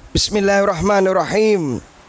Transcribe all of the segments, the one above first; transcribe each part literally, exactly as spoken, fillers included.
بسم الله الرحمن الرحيم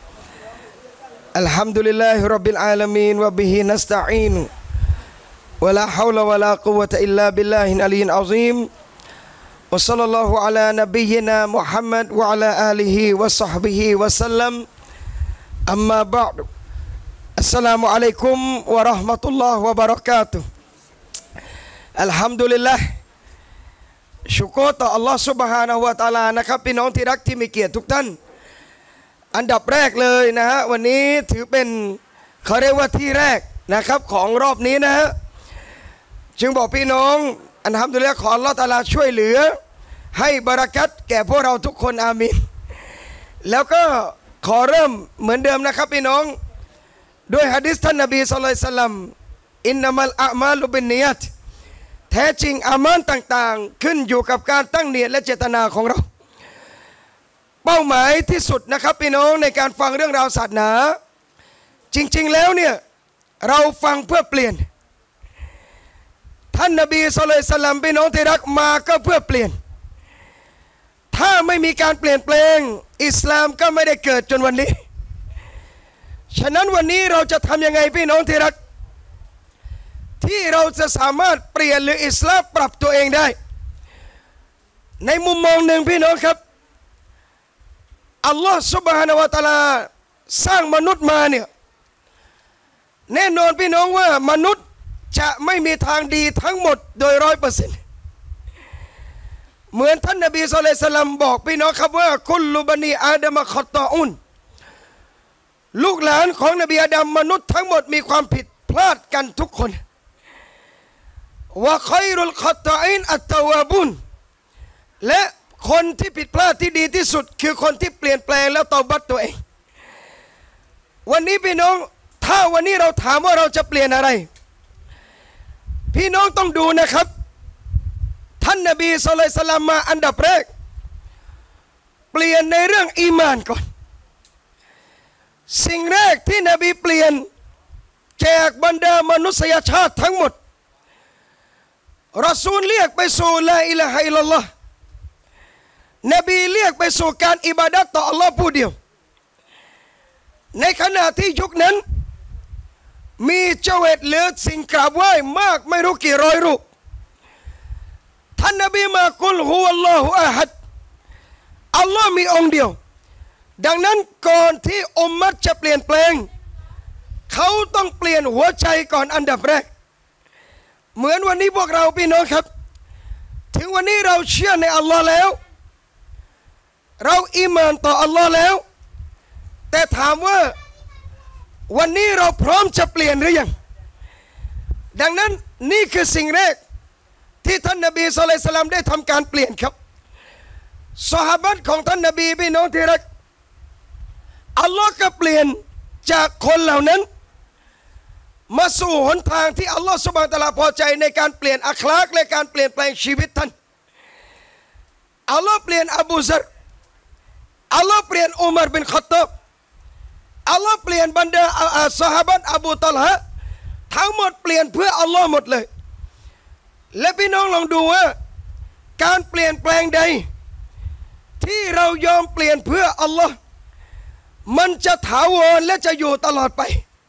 الحمد لله رب العالمين وبه نستعين ولا حول ولا قوة إلا بالله العلي العظيم وصلى الله على نبينا محمد وعلى آله وصحبه وسلم أما بعد السلام عليكم ورحمة الله وبركاته الحمد للهชุกรต่ออัลลอฮฺซุบฮานะฮูวะตะอาลานะครับพี่น้องที่รักที่มีเกียรติทุกท่านอันดับแรกเลยนะฮะวันนี้ถือเป็นเขาเรียกว่าที่แรกนะครับของรอบนี้นะฮะจึงบอกพี่น้องอัลฮัมดุลิลละห์ขออัลลอฮฺตะอาลาช่วยเหลือให้บารักัตแก่พวกเราทุกคนอามีนแล้วก็ขอเริ่มเหมือนเดิมนะครับพี่น้องด้วยหะดีษท่านนบีศ็อลลัลลอฮุอะลัยฮิวะซัลลัมอินนัมัลอามาลุบินนิยะตแท้จริงอามานต่างๆขึ้นอยู่กับการตั้งเนียดและเจตนาของเราเป้าหมายที่สุดนะครับพี่น้องในการฟังเรื่องราวศาสนาจริงๆแล้วเนี่ยเราฟังเพื่อเปลี่ยนท่านนบีศ็อลลัลลอฮุอะลัยฮิวะซัลลัมพี่น้องที่รักมาก็เพื่อเปลี่ยนถ้าไม่มีการเปลี่ยนแปลงอิสลามก็ไม่ได้เกิดจนวันนี้ฉะนั้นวันนี้เราจะทำยังไงพี่น้องที่รักที่เราจะสามารถเปลี่ยนหรืออิสลามปรับตัวเองได้ในมุมมองหนึ่งพี่น้องครับอัลลอฮฺซุบฮานะฮูวะตะอาลาสร้างมนุษย์มาเนี่ยแน่นอนพี่น้องว่ามนุษย์จะไม่มีทางดีทั้งหมดโดยร้อยเปอร์เซ็นต์เหมือนท่านนบีศ็อลลัลลอฮุอะลัยฮิวะซัลลัมบอกพี่น้องครับว่าคุลลุบันีอาดามะคอตออุนลูกหลานของนบีอาดัมมนุษย์ทั้งหมดมีความผิดพลาดกันทุกคนว่าคอยรุลขอตอินอัตตาวาบุนและคนที่ผิดพลาดที่ดีที่สุดคือคนที่เปลี่ยนแปลงแล้วเตาบัตตัวเองวันนี้พี่น้องถ้าวันนี้เราถามว่าเราจะเปลี่ยนอะไรพี่น้องต้องดูนะครับท่านนบีศ็อลลัลลอฮุอะลัยฮิวะซัลลัมมาอันดับแรกเปลี่ยนในเรื่องอีมานก่อนสิ่งแรกที่นบีเปลี่ยนแจกบรรดามนุษยชาติทั้งหมดรอซูลเรียกไปสู่ลาอิลาฮะอิลลัลลอฮ์นบีเรียกไปสู่การอิบาดะห์ต่ออัลลอฮ์ผู้เดียวในขณะที่ยุคนั้นมีเจวิตหรือสิ่งกราบไหว้มากไม่รู้กี่ร้อยรูปท่านนบีมากุลฮุวัลลอฮุอะฮัดอัลลอฮ์มีองค์เดียวดังนั้นก่อนที่อุมมะฮ์จะเปลี่ยนแปลงเขาต้องเปลี่ยนหัวใจก่อนอันดับแรกเหมือนวันนี้พวกเราพี่น้องครับถึงวันนี้เราเชื่อในอัลลอฮ์แล้วเราอีหม่านต่ออัลลอฮ์แล้วแต่ถามว่าวันนี้เราพร้อมจะเปลี่ยนหรือยังดังนั้นนี่คือสิ่งแรกที่ท่านนบีศ็อลลัลลอฮุอะลัยฮิวะซัลลัมได้ทำการเปลี่ยนครับซอฮาบะห์ของท่านนบีพี่น้องที่รักอัลลอฮ์ก็เปลี่ยนจากคนเหล่านั้นมาสู่หนทางที่อัลลอฮฺซุบฮานะฮูวะตะอาลาพอใจในการเปลี่ยนอัคลากและการเปลี่ยนแปลงชีวิตท่านอัลลอฮฺเปลี่ยนอบูซัรอัลลอฮฺเปลี่ยนอุมัรบินค็อฏฏอบอัลลอฮฺเปลี่ยนบรรดาซอฮาบะห์อบูตัลฮะทั้งหมดเปลี่ยนเพื่ออัลลอฮ์หมดเลยและพี่น้องลองดูว่าการเปลี่ยนแปลงใดที่เรายอมเปลี่ยนเพื่ออัลลอฮ์มันจะถาวรและจะอยู่ตลอดไป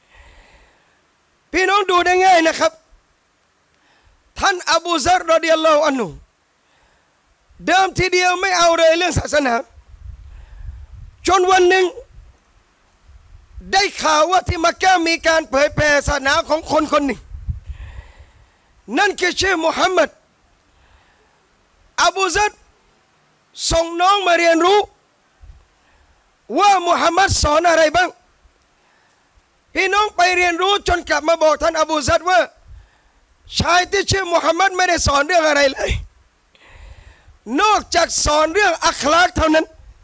พี่น้องดูได้ง่ายนะครับท่านอบูซัรรอฎิยัลลอฮุอันฮุเดิมทีเดียวไม่เอาเลยเรื่องศาสนาจนวันหนึ่งได้ข่าวว่าที่มักกะห์มีการเผยแผ่ศาสนาของคนคนหนึ่งนั่นคือชื่อมุฮัมมัดอบูซัรส่งน้องมาเรียนรู้ว่ามุฮัมมัดสอนอะไรบ้างพี่น้องไปเรียนรู้จนกลับมาบอกท่านอบูซัรว่าชายที่ชื่อมุฮัมมัดไม่ได้สอนเรื่องอะไรเลยนอกจากสอนเรื่องอัคลากเท่านั้น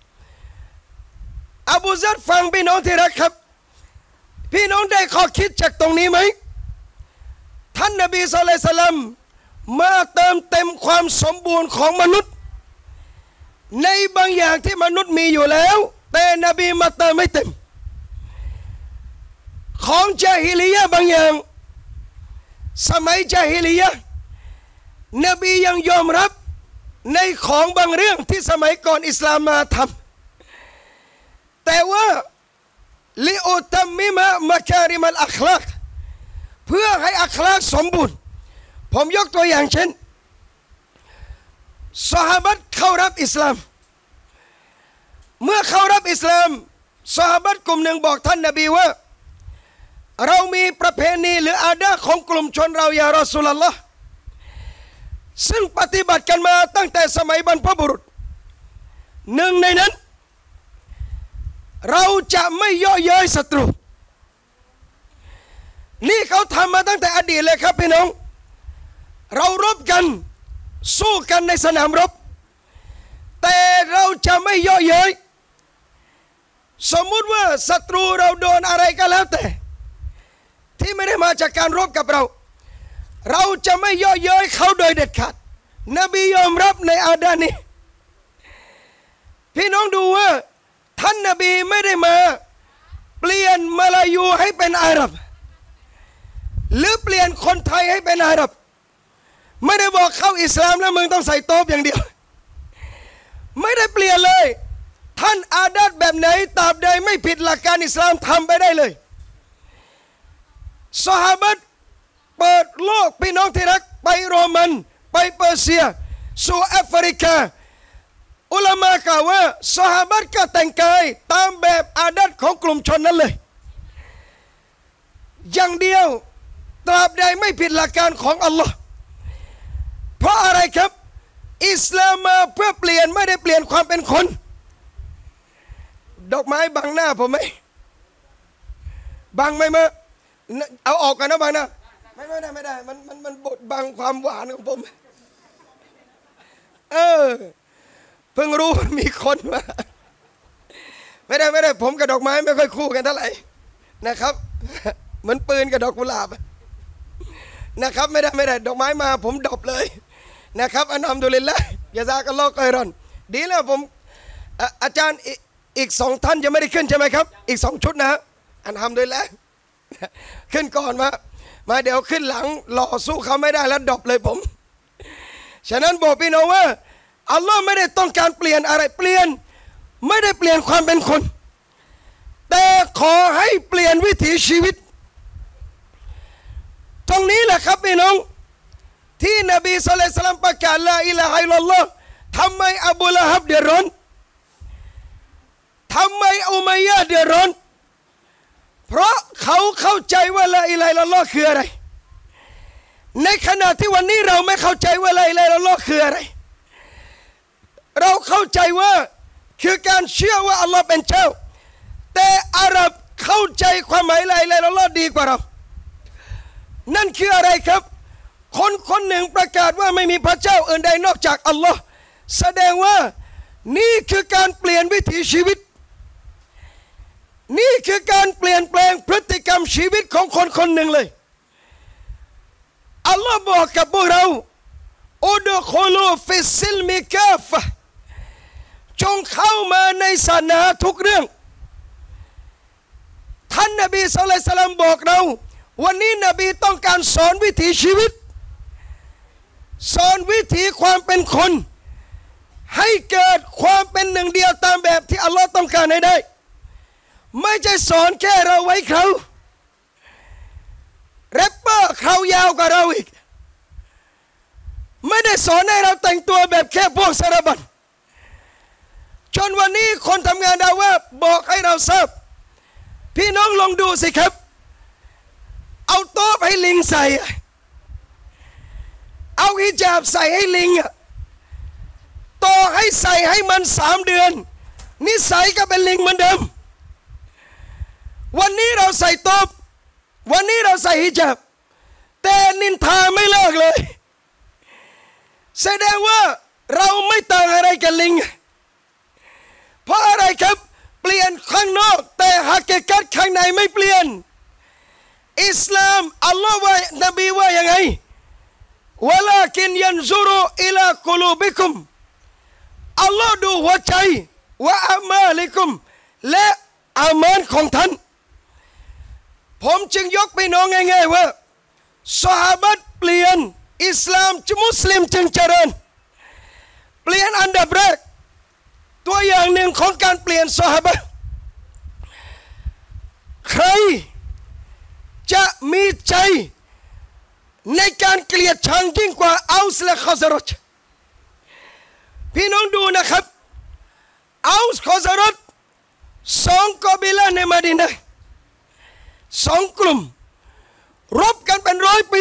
อบูซัรฟังพี่น้องที่รักครับพี่น้องได้ข้อคิดจากตรงนี้ไหมท่านนบีศ็อลลัลลอฮุอะลัยฮิวะซัลลัมมาเติมเต็มความสมบูรณ์ของมนุษย์ในบางอย่างที่มนุษย์มีอยู่แล้วแต่นบีมาเติมให้เต็มของญาฮิลิยะห์บางอย่างสมัยญาฮิลิยะห์นบียังยอมรับในของบางเรื่องที่สมัยก่อนอิสลามมาทแต่ว่าลิอุตัมมิมะมะคาริมัลอัคลากเพื่อให้อัคลากสมบูรณ์ผมยกตัวอย่างเช่นซอฮาบะห์เข้ารับอิสลามเมื่อเข้ารับอิสลามซอฮาบะห์กลุ่มหนึ่งบอกท่านนบีว่าเรามีประเพณีหรืออาดาของกลุ่มชนเราอย่ารอซูลุลลอฮ์ซึ่งปฏิบัติกันมาตั้งแต่สมัยบรรพบุรุษหนึ่งในนั้นเราจะไม่ย่อเย้ยศัตรูนี่เขาทำมาตั้งแต่อดีตเลยครับพี่น้องเรารบกันสู้กันในสนามรบแต่เราจะไม่ย่อเย้ยสมมุติว่าศัตรูเราโดนอะไรก็แล้วแต่ที่ไม่ได้มาจากการรบกับเราเราจะไม่ย่อเย้ยเขาโดยเด็ดขาดนบียอมรับในอาดานี้พี่น้องดูว่าท่านนบีไม่ได้มาเปลี่ยนมาลายูให้เป็นอาหรับหรือเปลี่ยนคนไทยให้เป็นอาหรับไม่ได้บอกเข้าอิสลามแล้วมึงต้องใส่โต๊บอย่างเดียวไม่ได้เปลี่ยนเลยท่านอาดัตแบบไหนตราบใดไม่ผิดหลักการอิสลามทำไปได้เลยซอฮาบะห์เปิดโลกพี่น้องที่รักไปโรมันไปเปอร์เซียสู่แอฟริกาอุลามะกล่าวว่าซอฮาบะห์ก็แต่งกายตามแบบอาดัตของกลุ่มชนนั้นเลยอย่างเดียวตราบใดไม่ผิดหลักการของอัลลอฮ์เพราะอะไรครับอิสลามมาเพื่อเปลี่ยนไม่ได้เปลี่ยนความเป็นคนดอกไม้บังหน้าผมไหมบังไหมมะเอาออกกันนะบังนะไม่ไม่ได้ไม่ได้มันมันมันบดบังความหวานของผมเออเพิ่งรู้มันมีคนมาไม่ได้ไม่ได้ผมกับดอกไม้ไม่ค่อยคู่กันเท่าไหร่นะครับเหมือนปืนกับดอกกุหลาบนะครับไม่ได้ไม่ได้ดอกไม้มาผมดบเลยนะครับอันอัมดุลิลละห์ยะซากัลลอฮุค็อยรอนดีแล้วผมอาจารย์อีกสองท่านยังไม่ได้ขึ้นใช่ไหมครับอีกสองชุดนะอันอัมดุลิลละห์ขึ้นก่อนมามาเดี๋ยวขึ้นหลังหล่อสู้เขาไม่ได้แล้วดบเลยผมฉะนั้นบอกพี่น้องว่าอัลลอฮ์ไม่ได้ต้องการเปลี่ยนอะไรเปลี่ยนไม่ได้เปลี่ยนความเป็นคนแต่ขอให้เปลี่ยนวิถีชีวิตตรงนี้แหละครับพี่น้องที่นบีศ็อลลัลลอฮุอะลัยฮิวะซัลลัมประกาศลาอิลาฮะอิลลัลลอฮ์ทำไมอบูละฮับเดือดร้อนทำไมอุมัยยะห์เดือดร้อนเพราะเขาเข้าใจว่าลาอิลาฮะอิลลัลลอฮ์คืออะไรในขณะที่วันนี้เราไม่เข้าใจว่าลาอิลาฮะอิลลัลลอฮ์คืออะไรเราเข้าใจว่าคือการเชื่อว่าอัลลอฮ์เป็นเจ้าแต่อาหรับเข้าใจความหมายลาอิลาฮะอิลลัลลอฮ์ดีกว่าเรานั่นคืออะไรครับคนคนหนึ่งประกาศว่าไม่มีพระเจ้าอื่นใดนอกจากอัลลอฮ์แสดงว่านี่คือการเปลี่ยนวิถีชีวิตนี่คือการเปลี่ยนแปลงพฤติกรรมชีวิตของคนคนหนึ่งเลยอัลลอฮ์บอกกับพวกเราอุดคุลูฟิสซิลมิกาฟะจงเข้ามาในศาสนาทุกเรื่องท่านนบีศ็อลลัลลอฮุอะลัยฮิวะซัลลัมบอกเราวันนี้นบีต้องการสอนวิถีชีวิตสอนวิถีความเป็นคนให้เกิดความเป็นหนึ่งเดียวตามแบบที่อัลลอฮ์ต้องการให้ได้ไม่ใช่สอนแค่เราไว้เขาแรปเปอร์เขายาวกว่าเราอีกไม่ได้สอนให้เราแต่งตัวแบบแค่พวกสารบัญจนวันนี้คนทำงานดาว่าบอกให้เราทราบพี่น้องลองดูสิครับเอาโต๊ะให้ลิงใส่เอาฮิญาบใส่ให้ลิงต่อให้ใส่ให้มันสามเดือนนิสัยก็เป็นลิงเหมือนเดิมวันนี้เราใส่โต๊ะวันนี้เราใส่ฮิญาบแต่นินทาไม่เลิกเลยแสดงว่าเราไม่ต่างอะไรกับลิงเพราะอะไรครับเปลี่ยนข้างนอกแต่หากเกิดข้างในไม่เปลี่ยนอิสลามอัลลอฮ์ว่านบีว่ายังไงวะลากินยันซุรุอิลากุลูบิคุมอัลลอฮ์ดูหัวใจวะอามาลิกุมและอามานของท่านผมจึงยกไปน้องง่ายๆว่าซอฮาบะห์เปลี่ยนอิสลามจะมุสลิมจึงเจริญเปลี่ยนอันดับแรกตัวอย่างหนึ่งของการเปลี่ยนซอฮาบะห์จะมีใจในการเกลียดชังยิ่งกว่าอัลส์และคอซารอจพี่น้องดูนะครับอัลส์คอซารอจสองกบิลาในมะดีนะห์สองกลุ่มรบกันเป็นร้อยปี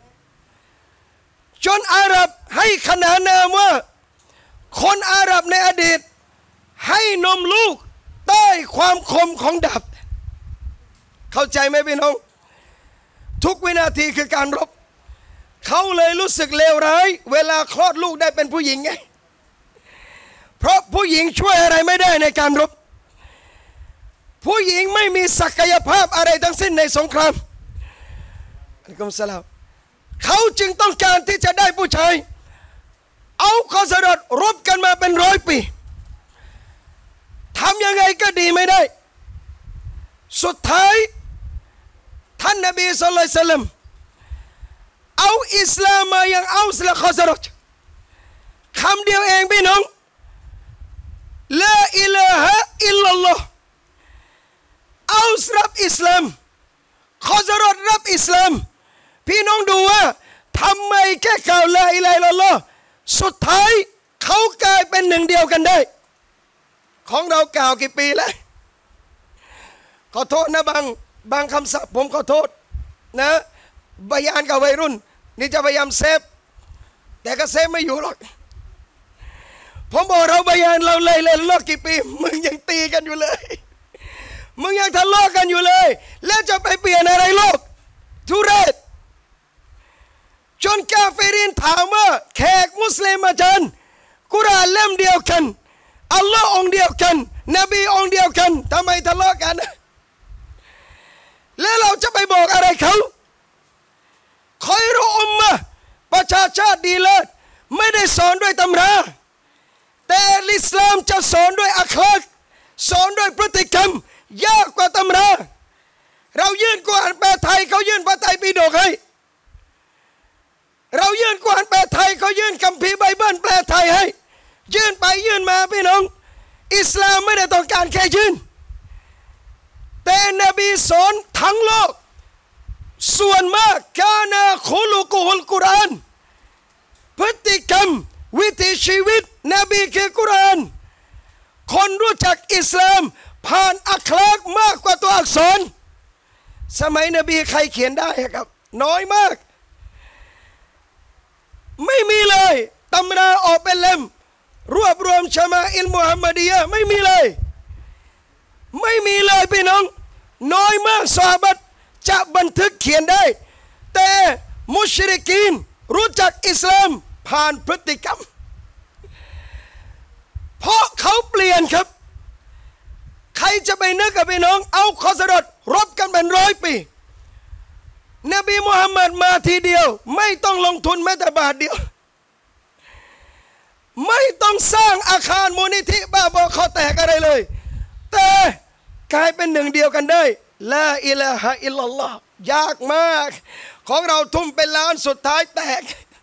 จนอาหรับให้ขนานนามว่าคนอาหรับในอดีตให้นมลูกใต้ความคมของดาบเข้าใจไหมพี่น้องทุกวินาทีคือการรบเขาเลยรู้สึกเลวร้ายเวลาคลอดลูกได้เป็นผู้หญิงไงเพราะผู้หญิงช่วยอะไรไม่ได้ในการรบผู้หญิงไม่มีศักยภาพอะไรทั้งสิ้นในสงครามอัลกุมสลามเขาจึงต้องการที่จะได้ผู้ชายเอาคอซารอจรบกันมาเป็นร้อยปีทำยังไงก็ดีไม่ได้สุดท้ายท่านนบีศ็อลลัลลอฮุอะลัยฮิวะซัลลัมเอาอิสลามมายังเอาส์และคอซารอจคำเดียวเองพี่น้องลาอิลาฮะอิลลัลลอฮ์เอาส์รับอิสลามคอซารอจรับอิสลามพี่น้องดูว่าทำไมแค่กล่าวลาอิลาฮะอิลลัลลอฮ์สุดท้ายเขากลายเป็นหนึ่งเดียวกันได้ของเรากล่าวกี่ปีแล้วขอโทษนะบางบางคำศัพท์ผมขอโทษนะบยานกับวัยรุ่นนี่จะพยายามเซฟแต่ก็เซฟไม่อยู่หรอกผมบอกเราบยานเราเลยเลยลอกกี่ปีมึงยังตีกันอยู่เลยมึงยังทะเลาะกันอยู่เลยแล้วจะไปเปลี่ยนอะไรโลกทุเรศจนกาเฟรินถามว่าแขกมุสลิมอาจารย์กุรอานเล่มเดียวกันอัลลอฮ์องเดียวกันนบีองเดียวกันทำไมทะเลาะกันแล้วเราจะไปบอกอะไรเขาคอยรู้อุมมะประชาชาติดีเลิศไม่ได้สอนด้วยตำราแต่อิสลามจะสอนด้วยอัคลากสอนด้วยพฤติกรรมยากกว่าตำราเรายื่นกุรอานแปลไทยเขายื่นพระไตรปิฎกให้เรายื่นกุรอานแปลไทยเขายื่นคัมภีร์ไบเบิลแปลไทยให้ยื่นไปยื่นมาพี่น้องอิสลามไม่ได้ต้องการแค่ยื่นแต่นบีสอนทั้งโลกส่วนมากกานาคุลุกุลกุรอานพฤติกรรมวิถีชีวิตนบีคือกุรอานคนรู้จักอิสลามผ่านอัคลากมากกว่าตัวอักษรสมัยนบีใครเขียนได้ครับน้อยมากไม่มีเลยตำราออกเป็นเล่มรวบรวมชะมาอิลมุฮัมมัดียะห์ไม่มีเลยไม่มีเลยพี่น้องน้อยมากซอฮาบะห์จะบันทึกเขียนได้แต่มุชริกีนรู้จักอิสลามผ่านพฤติกรรมเพราะเขาเปลี่ยนครับใครจะไปนึกกับพี่น้องเอาคอซารอจรบกันเป็นร้อยปีนบีมุฮัมมัดมาทีเดียวไม่ต้องลงทุนแม้แต่บาทเดียวไม่ต้องสร้างอาคารมูลนิธิบ้าบอคอแตกอะไรเลยแต่กลายเป็นหนึ่งเดียวกันได้ลาอิลาฮะอิลลัลลอฮ์ยากมากของเราทุ่มเป็นล้านสุดท้ายแตก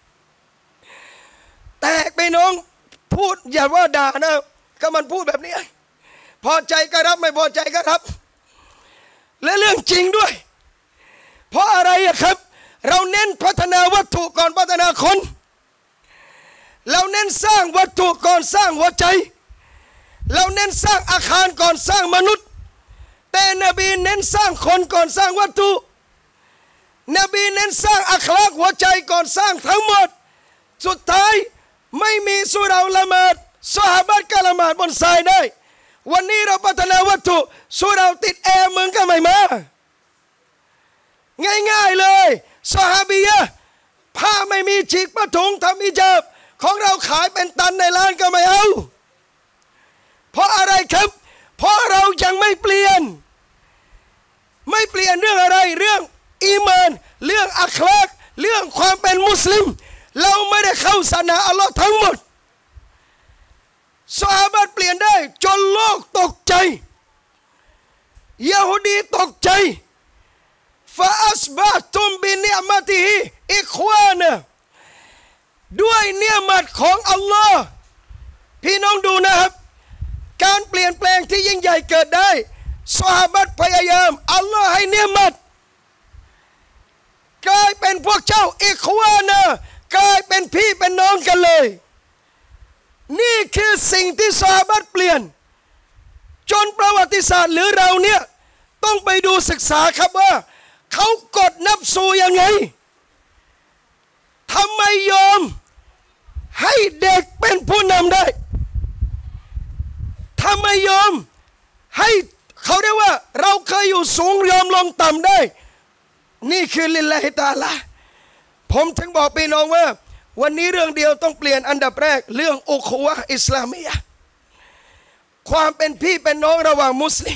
แตกไปน้องพูดอย่าว่าด่านะก็มันพูดแบบนี้พอใจก็รับไม่พอใจก็รับและเรื่องจริงด้วยเพราะอะไรอะครับเราเน้นพัฒนาวัตถุก่อนพัฒนาคนเราเน้นสร้างวัตถุก่อนสร้างหัวใจเราเน้นสร้างอาคารก่อนสร้างมนุษย์แต่นบีเน้นสร้างคนก่อนสร้างวัตถุนบีเน้นสร้างอัคลากหัวใจก่อนสร้างทั้งหมดสุดท้ายไม่มีสุเราละหมาดซอฮาบะห์ก็ละหมาดบนทรายได้วันนี้เราพัฒนาวัตถุสุเราติดแอร์มึงก็ไม่มาง่ายๆเลยซอฮาบียะห์ผ้าไม่มีฉีกผ้าถุงทำอิญาบของเราขายเป็นตันในร้านก็ไม่เอาเพราะอะไรครับเพราะเรายังไม่เปลี่ยนไม่เปลี่ยนเรื่องอะไรเรื่องอีมานเรื่องอัคลากเรื่องความเป็นมุสลิมเราไม่ได้เข้าศาสนาอัลลอฮ์ทั้งหมดซอฮาบะห์เปลี่ยนได้จนโลกตกใจยะฮูดีตกใจฟาอัสบะตุมบินิอ์มะติฮิอิควานะด้วยเนียมัตของอัลลอฮ์พี่น้องดูนะครับการเปลี่ยนแปลงที่ยิ่งใหญ่เกิดได้ซอฮาบะห์พยายามอัลลอฮ์ให้เนียมัตกลายเป็นพวกเจ้าอิควานะกลายเป็นพี่เป็นน้องกันเลยนี่คือสิ่งที่ซอฮาบะห์เปลี่ยนจนประวัติศาสตร์หรือเราเนี่ยต้องไปดูศึกษาครับว่าเขากดนับสูยังไงทำไมยอมให้เด็กเป็นผู้นำได้ทำไมยอมให้เขาเรียกว่าเราเคยอยู่สูงยอมลงต่ำได้นี่คือลิลลาฮิตะอาลาผมถึงบอกพี่น้องว่าวันนี้เรื่องเดียวต้องเปลี่ยนอันดับแรกเรื่องอุคุวะห์อิสลามียะห์ความเป็นพี่เป็นน้องระหว่างมุสลิม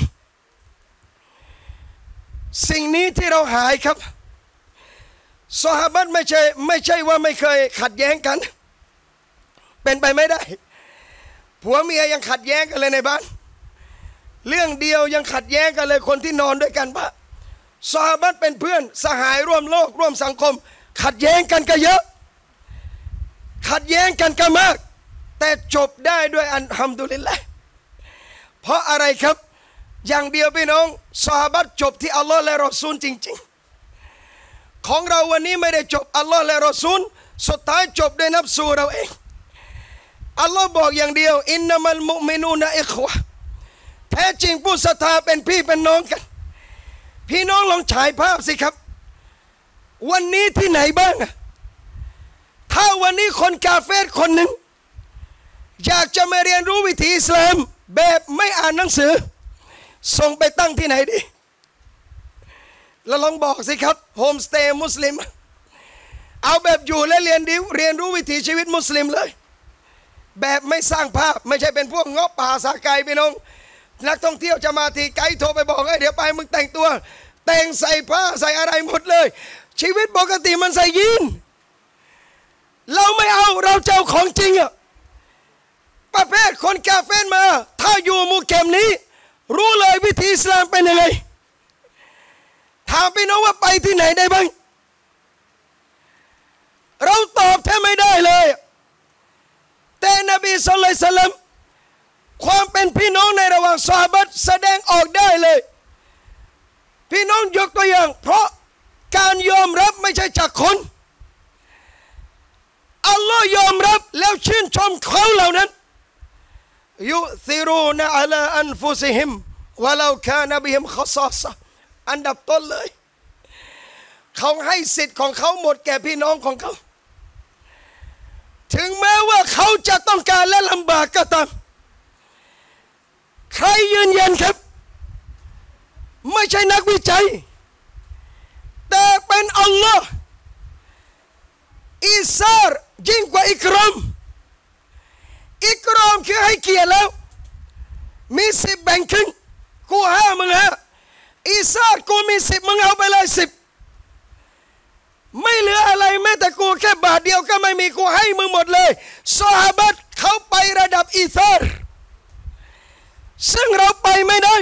สิ่งนี้ที่เราหายครับซอฮาบะห์ไม่ใช่ไม่ใช่ว่าไม่เคยขัดแย้งกันเป็นไปไม่ได้ผัวเมียยังขัดแย้งกันเลยในบ้านเรื่องเดียวยังขัดแย้งกันเลยคนที่นอนด้วยกันปะซอฮาบะห์เป็นเพื่อนสหายร่วมโลกร่วมสังคมขัดแย้งกันก็เยอะขัดแย้งกันก็มากแต่จบได้ด้วยอัลฮัมดุลิลละห์เพราะอะไรครับอย่างเดียวพี่น้องซอฮาบะห์จบที่อัลลอฮ์และรอซูลจริงๆของเราวันนี้ไม่ได้จบอัลลอฮ์และรอซูลสุดท้ายจบด้วยนับสูเราเองอัลลอฮ์บอกอย่างเดียวอินนัมัลมุมินูนะอิควะแท้จริงผู้ศรัทธาเป็นพี่เป็นน้องกันพี่น้องลองฉายภาพสิครับวันนี้ที่ไหนบ้างอะถ้าวันนี้คนกาเฟรคนหนึ่งอยากจะมาเรียนรู้วิถีอิสลามแบบไม่อ่านหนังสือส่งไปตั้งที่ไหนดีแล้วลองบอกสิครับโฮมสเตย์มุสลิมเอาแบบอยู่และเรียนดิเรียนรู้วิถีชีวิตมุสลิมเลยแบบไม่สร้างภาพไม่ใช่เป็นพวกเงาะป่าสาไก่พี่น้องนักท่องเที่ยวจะมาทีไกด์โทรไปบอกเอ้ยเดี๋ยวไปมึงแต่งตัวแต่งใส่ผ้าใส่อะไรหมดเลยชีวิตปกติมันใส่ยีนเราไม่เอาเราเจ้าของจริงอะประเภทคนกาเฟรมาถ้าอยู่หมู่เข็มนี้รู้เลยวิธีอิสลามเป็นยังไงถามพี่น้องว่าไปที่ไหนได้บ้างเราตอบแทบไม่ได้เลยแต่นบีศ็อลลัลลอฮุอะลัยฮิวะซัลลัมความเป็นพี่น้องในระหว่างซอฮาบะห์แสดงออกได้เลยพี่น้องยกตัวอย่างเพราะการยอมรับไม่ใช่จากคนอัลลอฮ์ยอมรับแล้วชื่นชมเขาเหล่านั้นยุซิรูนอะลาอันฟุซิฮิมวะลาคานบิฮิมคอซอซะอันดับต้นเลยเขาให้สิทธิ์ของเขาหมดแก่พี่น้องของเขาถึงแม้ว่าเขาจะต้องการและลำบากก็ตามใครยืนยันครับไม่ใช่นักวิจัยแต่เป็นอัลลอฮ์อิซาร์ยิ่งกว่าอิกรามอิกรามคือให้เกียรติแล้วมีสิบแบ่งครึ่งกูห้ามึงห้าอิซาร์กูมีสิบมึงเอาไปเลยสิบไม่เหลืออะไรแม้แต่กูแค่บาทเดียวก็ไม่มีกูให้มึงหมดเลยซอฮาบะห์เขาไประดับอิซาร์ซึ่งเราไปไม่ได้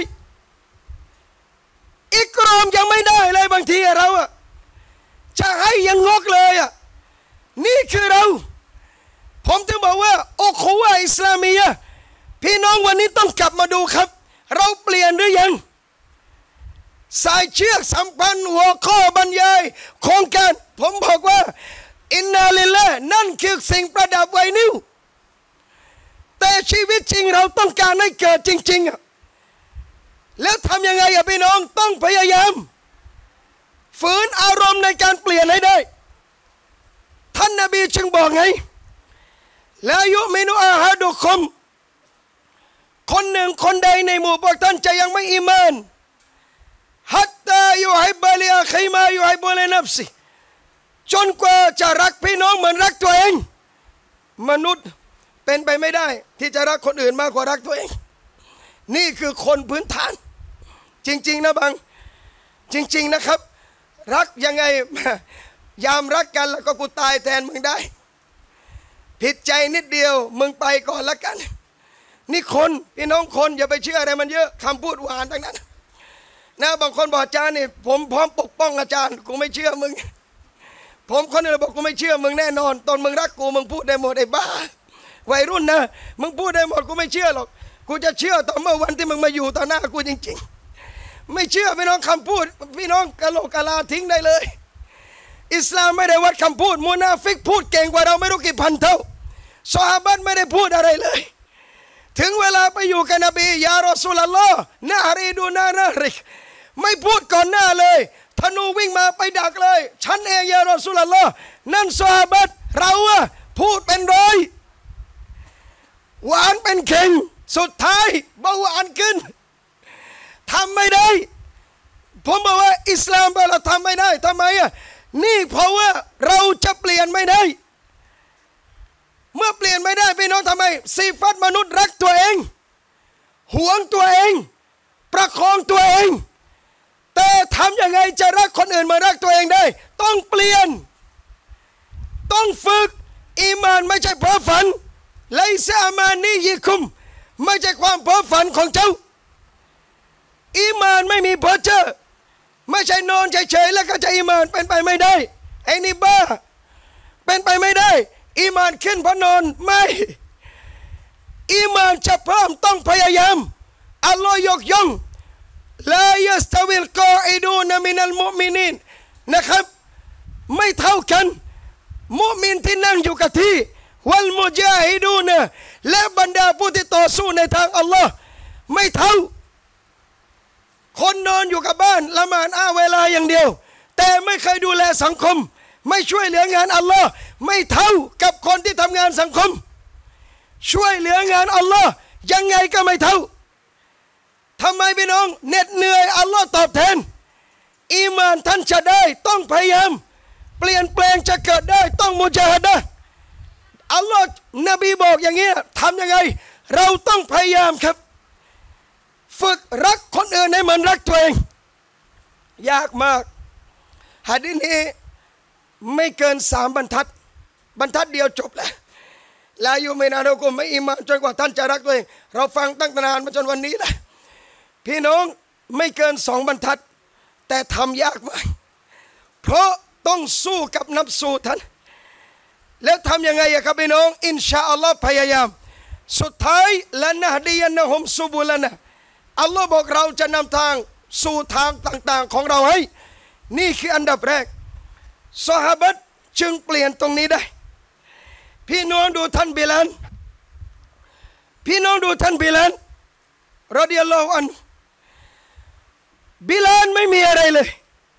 อิกรามยังไม่ได้เลยบางทีเราอะจะให้ยังงกเลยอะนี่คือเราผมถึงบอกว่าโอ้โหว่าอิสลามียะพี่น้องวันนี้ต้องกลับมาดูครับเราเปลี่ยนหรือยังสายเชือกสัมพันธ์หัวข้อบรรยายโครงการผมบอกว่าอินนาลิลลาห์นั่นคือสิ่งประดับไวนิ้วแต่ชีวิตจริงเราต้องการให้เกิดจริงๆอะแล้วทำยังไงอะพี่น้องต้องพยายามฝืนอารมณ์ในการเปลี่ยนให้ได้ท่านนบีจึงบอกไงลายุมินุอาฮาดุคุมคนหนึ่งคนใดในหมู่พวกท่านจะยังไม่อีมานฮัตตายุฮิบบะลิอาคีมายุฮิบบุลินัฟซิจนกว่าจะรักพี่น้องเหมือนรักตัวเองมนุษย์เป็นไปไม่ได้ที่จะรักคนอื่นมากกว่ารักตัวเองนี่คือคนพื้นฐานจริงๆนะบังจริงๆนะครับรักยังไงยามรักกันแล้วก็กูตายแทนมึงได้ผิดใจนิดเดียวมึงไปก่อนละกันนี่คนพี่น้องคนอย่าไปเชื่ออะไรมันเยอะคำพูดหวานทั้งนั้นนะบางคนบอกอาจารย์นี่ผมพร้อมปกป้องอาจารย์กูไม่เชื่อมึงผมคนนึงบอกกูไม่เชื่อมึงแน่นอนตอนมึงรักกูมึงพูดได้หมดไอ้บ้าวัยรุ่นนะมึงพูดได้หมดกูไม่เชื่อหรอกกูจะเชื่อต่อเมื่อวันที่มึงมาอยู่ต่อหน้ากูจริงๆไม่เชื่อพี่น้องคำพูดพี่น้องกะโหลกกะลาทิ้งได้เลยอิสลามไม่ได้วัดคำพูดมุนาฟิกพูดเก่งกว่าเราไม่รู้กี่พันเท่าซอฮาบะห์ไม่ได้พูดอะไรเลยถึงเวลาไปอยู่กับนบียารอซูลุลลอฮ์นะรีดูนานะริกไม่พูดก่อนหน้าเลยธนูวิ่งมาไปดักเลยฉันเองยารอซูลุลลอฮ์นั่นซอฮาบะห์เราอะพูดเป็นร้อยหวานเป็นเข่งสุดท้ายเบาหวานขึ้นทำไม่ได้ผมบอกว่าอิสลามเราทำไม่ได้ทำไมอ่ะนี่เพราะว่าเราจะเปลี่ยนไม่ได้เมื่อเปลี่ยนไม่ได้พี่น้องทำไมสิฟัตมนุษย์รักตัวเองหวงตัวเองประคองตัวเองแต่ทำยังไงจะรักคนอื่นมารักตัวเองได้ต้องเปลี่ยนต้องฝึกอีมานไม่ใช่เพ้อฝันไลซะอามานียิคุมไม่ใช่ความเพ้อฝันของเจ้าอีมานไม่มีเพ้อเจ้อไม่ใช่นอนเฉยๆแล้วก็จะอีมานเป็นไปไม่ได้ไอ้นี่บ้าเป็นไปไม่ได้อีมานขึ้นเพราะนอนไม่อีมานจะเพิ่มต้องพยายามอัลลอฮ์ยกย่องลายัสตวิลกออิดูนมินัลมุมินีนนะครับไม่เท่ากันมุมินที่นั่งอยู่กับที่วัลมุจาฮิดูนและบรรดาผู้ที่ต่อสู้ในทางอัลลอฮ์ไม่เท่าคนนอนอยู่กับบ้านละหมาดอาเวลาอย่างเดียวแต่ไม่เคยดูแลสังคมไม่ช่วยเหลืองานอัลลอฮ์ไม่เท่ากับคนที่ทำงานสังคมช่วยเหลืองานอัลลอฮ์ยังไงก็ไม่เท่าทำไมพี่น้องเหน็ดเหนื่อยอัลลอฮ์ตอบแทนอีมานท่านจะได้ต้องพยายามเปลี่ยนแปลงจะเกิดได้ต้องมุจาฮิดะห์อัลลอฮ์นบีบอกอย่างนี้ทำยังไงเราต้องพยายามครับฝึกรักคนอื่นให้เหมือนรักตัวเองยากมากหะดีษนี้ไม่เกินสามบรรทัดบรรทัดเดียวจบแล้วลายูมินาโนกุมไม่อิมานจนกว่าท่านจะรักตัวเองเราฟังตั้งนานมาจนวันนี้แหละพี่น้องไม่เกินสองบรรทัดแต่ทำยากมากเพราะต้องสู้กับนับสู้ท่านแล้วทำยังไงครับพี่น้องอินชาอัลลอฮ์พยายามสุดท้ายละนะฮดียันนะฮุมซุบุลนะอัลลอฮ์บอกเราจะนำทางสู่ทางต่างๆของเราให้นี่คืออันดับแรกซอฮาบะห์จึงเปลี่ยนตรงนี้ได้พี่น้องดูท่านบิลาลพี่น้องดูท่านบิลาลรอฎิยัลลอฮุอันฮุบิลาลไม่มีอะไรเลย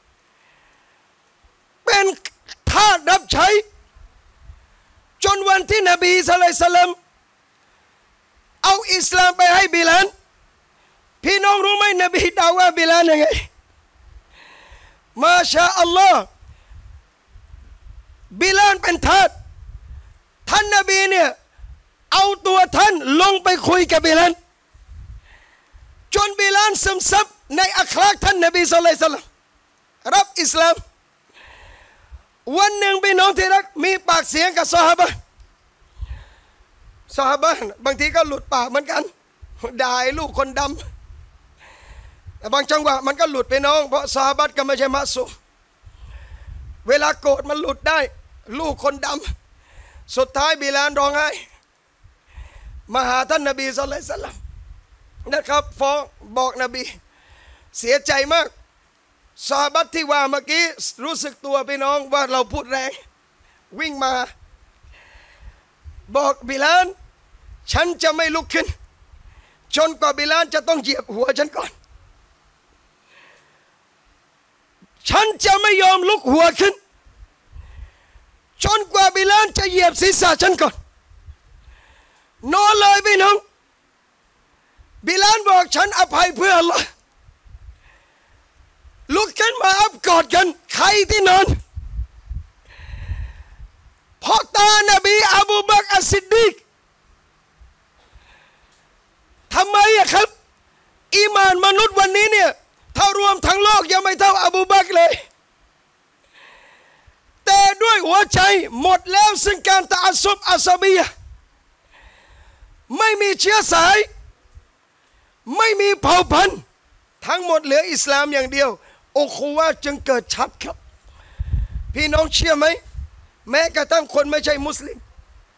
เป็นทาสรับใช้จนวันที่นบีศ็อลลัลลอฮุอะลัยฮิวะซัลลัมเอาอิสลามไปให้บิลาลพี่น้องรู้ไหมนบีด่าว่าบิลาลยังไงมาชาอัลลอฮ์บิลาลเป็นทาสท่านนบีเนี่ยเอาตัวท่านลงไปคุยกับบิลาลจนบิลาลซึมซับในอัคลากท่านนบีศ็อลลัลลอฮุอะลัยฮิวะซัลลัมรับอิสลามวันหนึ่งพี่น้องที่รักมีปากเสียงกับซอฮาบะห์ซอฮาบะห์บางทีก็หลุดปากเหมือนกันด่าลูกคนดำแต่บางจังหวะมันก็หลุดไปน้องเพราะซอฮาบะห์ก็ไม่ใช่มะซูมเวลาโกรธมันหลุดได้ลูกคนดำสุดท้ายบิลาลร้องไห้มาหาท่านนบีศ็อลลัลลอฮุอะลัยฮิวะซัลลัมนะครับฟ้องบอกนบีเสียใจมากซอฮาบะห์ที่ว่าเมื่อกี้รู้สึกตัวพี่น้องว่าเราพูดแรงวิ่งมาบอกบิลาลฉันจะไม่ลุกขึ้นจนกว่าบิลาลจะต้องเหยียบหัวฉันก่อนฉันจะไม่ยอมลุกหัวขึ้นจนกว่าบิลาลจะเหยียบศีรษะฉันก่อนนอนเลยพี่น้องบิลาลบอกฉันอภัยเพื่ออัลลอฮ์ลุกขึ้นมาอับกอดกันใครที่นอนพ่อตานบีอบูบักรอัสซิดดีกทำไมอะครับอีมานมนุษย์วันนี้เนี่ยถ้ารวมทั้งโลกยังไม่เท่าอบูบักรเลยแต่ด้วยหัวใจหมดแล้วซึ่งการตะอัสซุบอัสบียะห์ไม่มีเชื้อสายไม่มีเผ่าพันธุ์ทั้งหมดเหลืออิสลามอย่างเดียวโอคุวะจึงเกิดชัดครับพี่น้องเชื่อไหมแม้กระทั่งคนไม่ใช่มุสลิม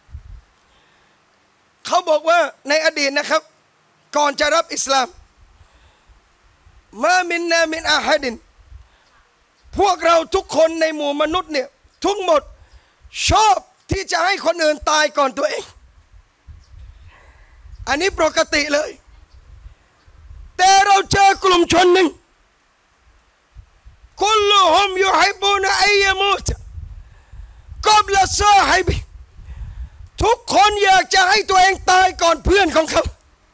เขาบอกว่าในอดีตนะครับก่อนจะรับอิสลามมามินนามินอาฮัดินพวกเราทุกคนในหมู่มนุษย์เนี่ยทุกหมดชอบที่จะให้คนอื่นตายก่อนตัวเองอันนี้ปกติเลยแต่เราเจอกลุ่มชนหนึ่งคุลลุฮุมยุฮิบบูนอัยยะมูตกับละซาฮิบทุกคนอยากจะให้ตัวเองตายก่อนเพื่อนของเขา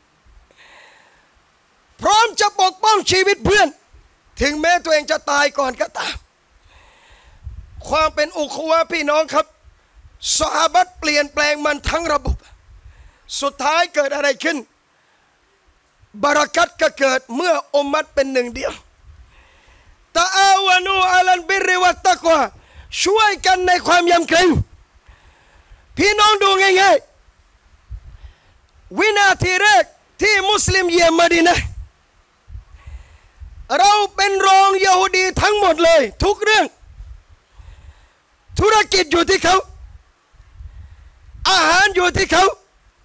พร้อมจะปกป้องชีวิตเพื่อนถึงแม้ตัวเองจะตายก่อนก็ตามความเป็นอุควะพี่น้องครับซอฮาบะห์เปลี่ยนแปลงมันทั้งระบบสุดท้ายเกิดอะไรขึ้นบารักัตก็เกิดเมื่ออุมมัตเป็นหนึ่งเดียวตะอาวานูอัลัลบิริวัตตักวาช่วยกันในความยำเกรงพี่น้องดูง่ายๆวินาทีแรกที่มุสลิมเยี่ยมมะดีนะห์เราเป็นรองยะฮูดีทั้งหมดเลยทุกเรื่องธุรกิจอยู่ที่เขาอาหารอยู่ที่เขา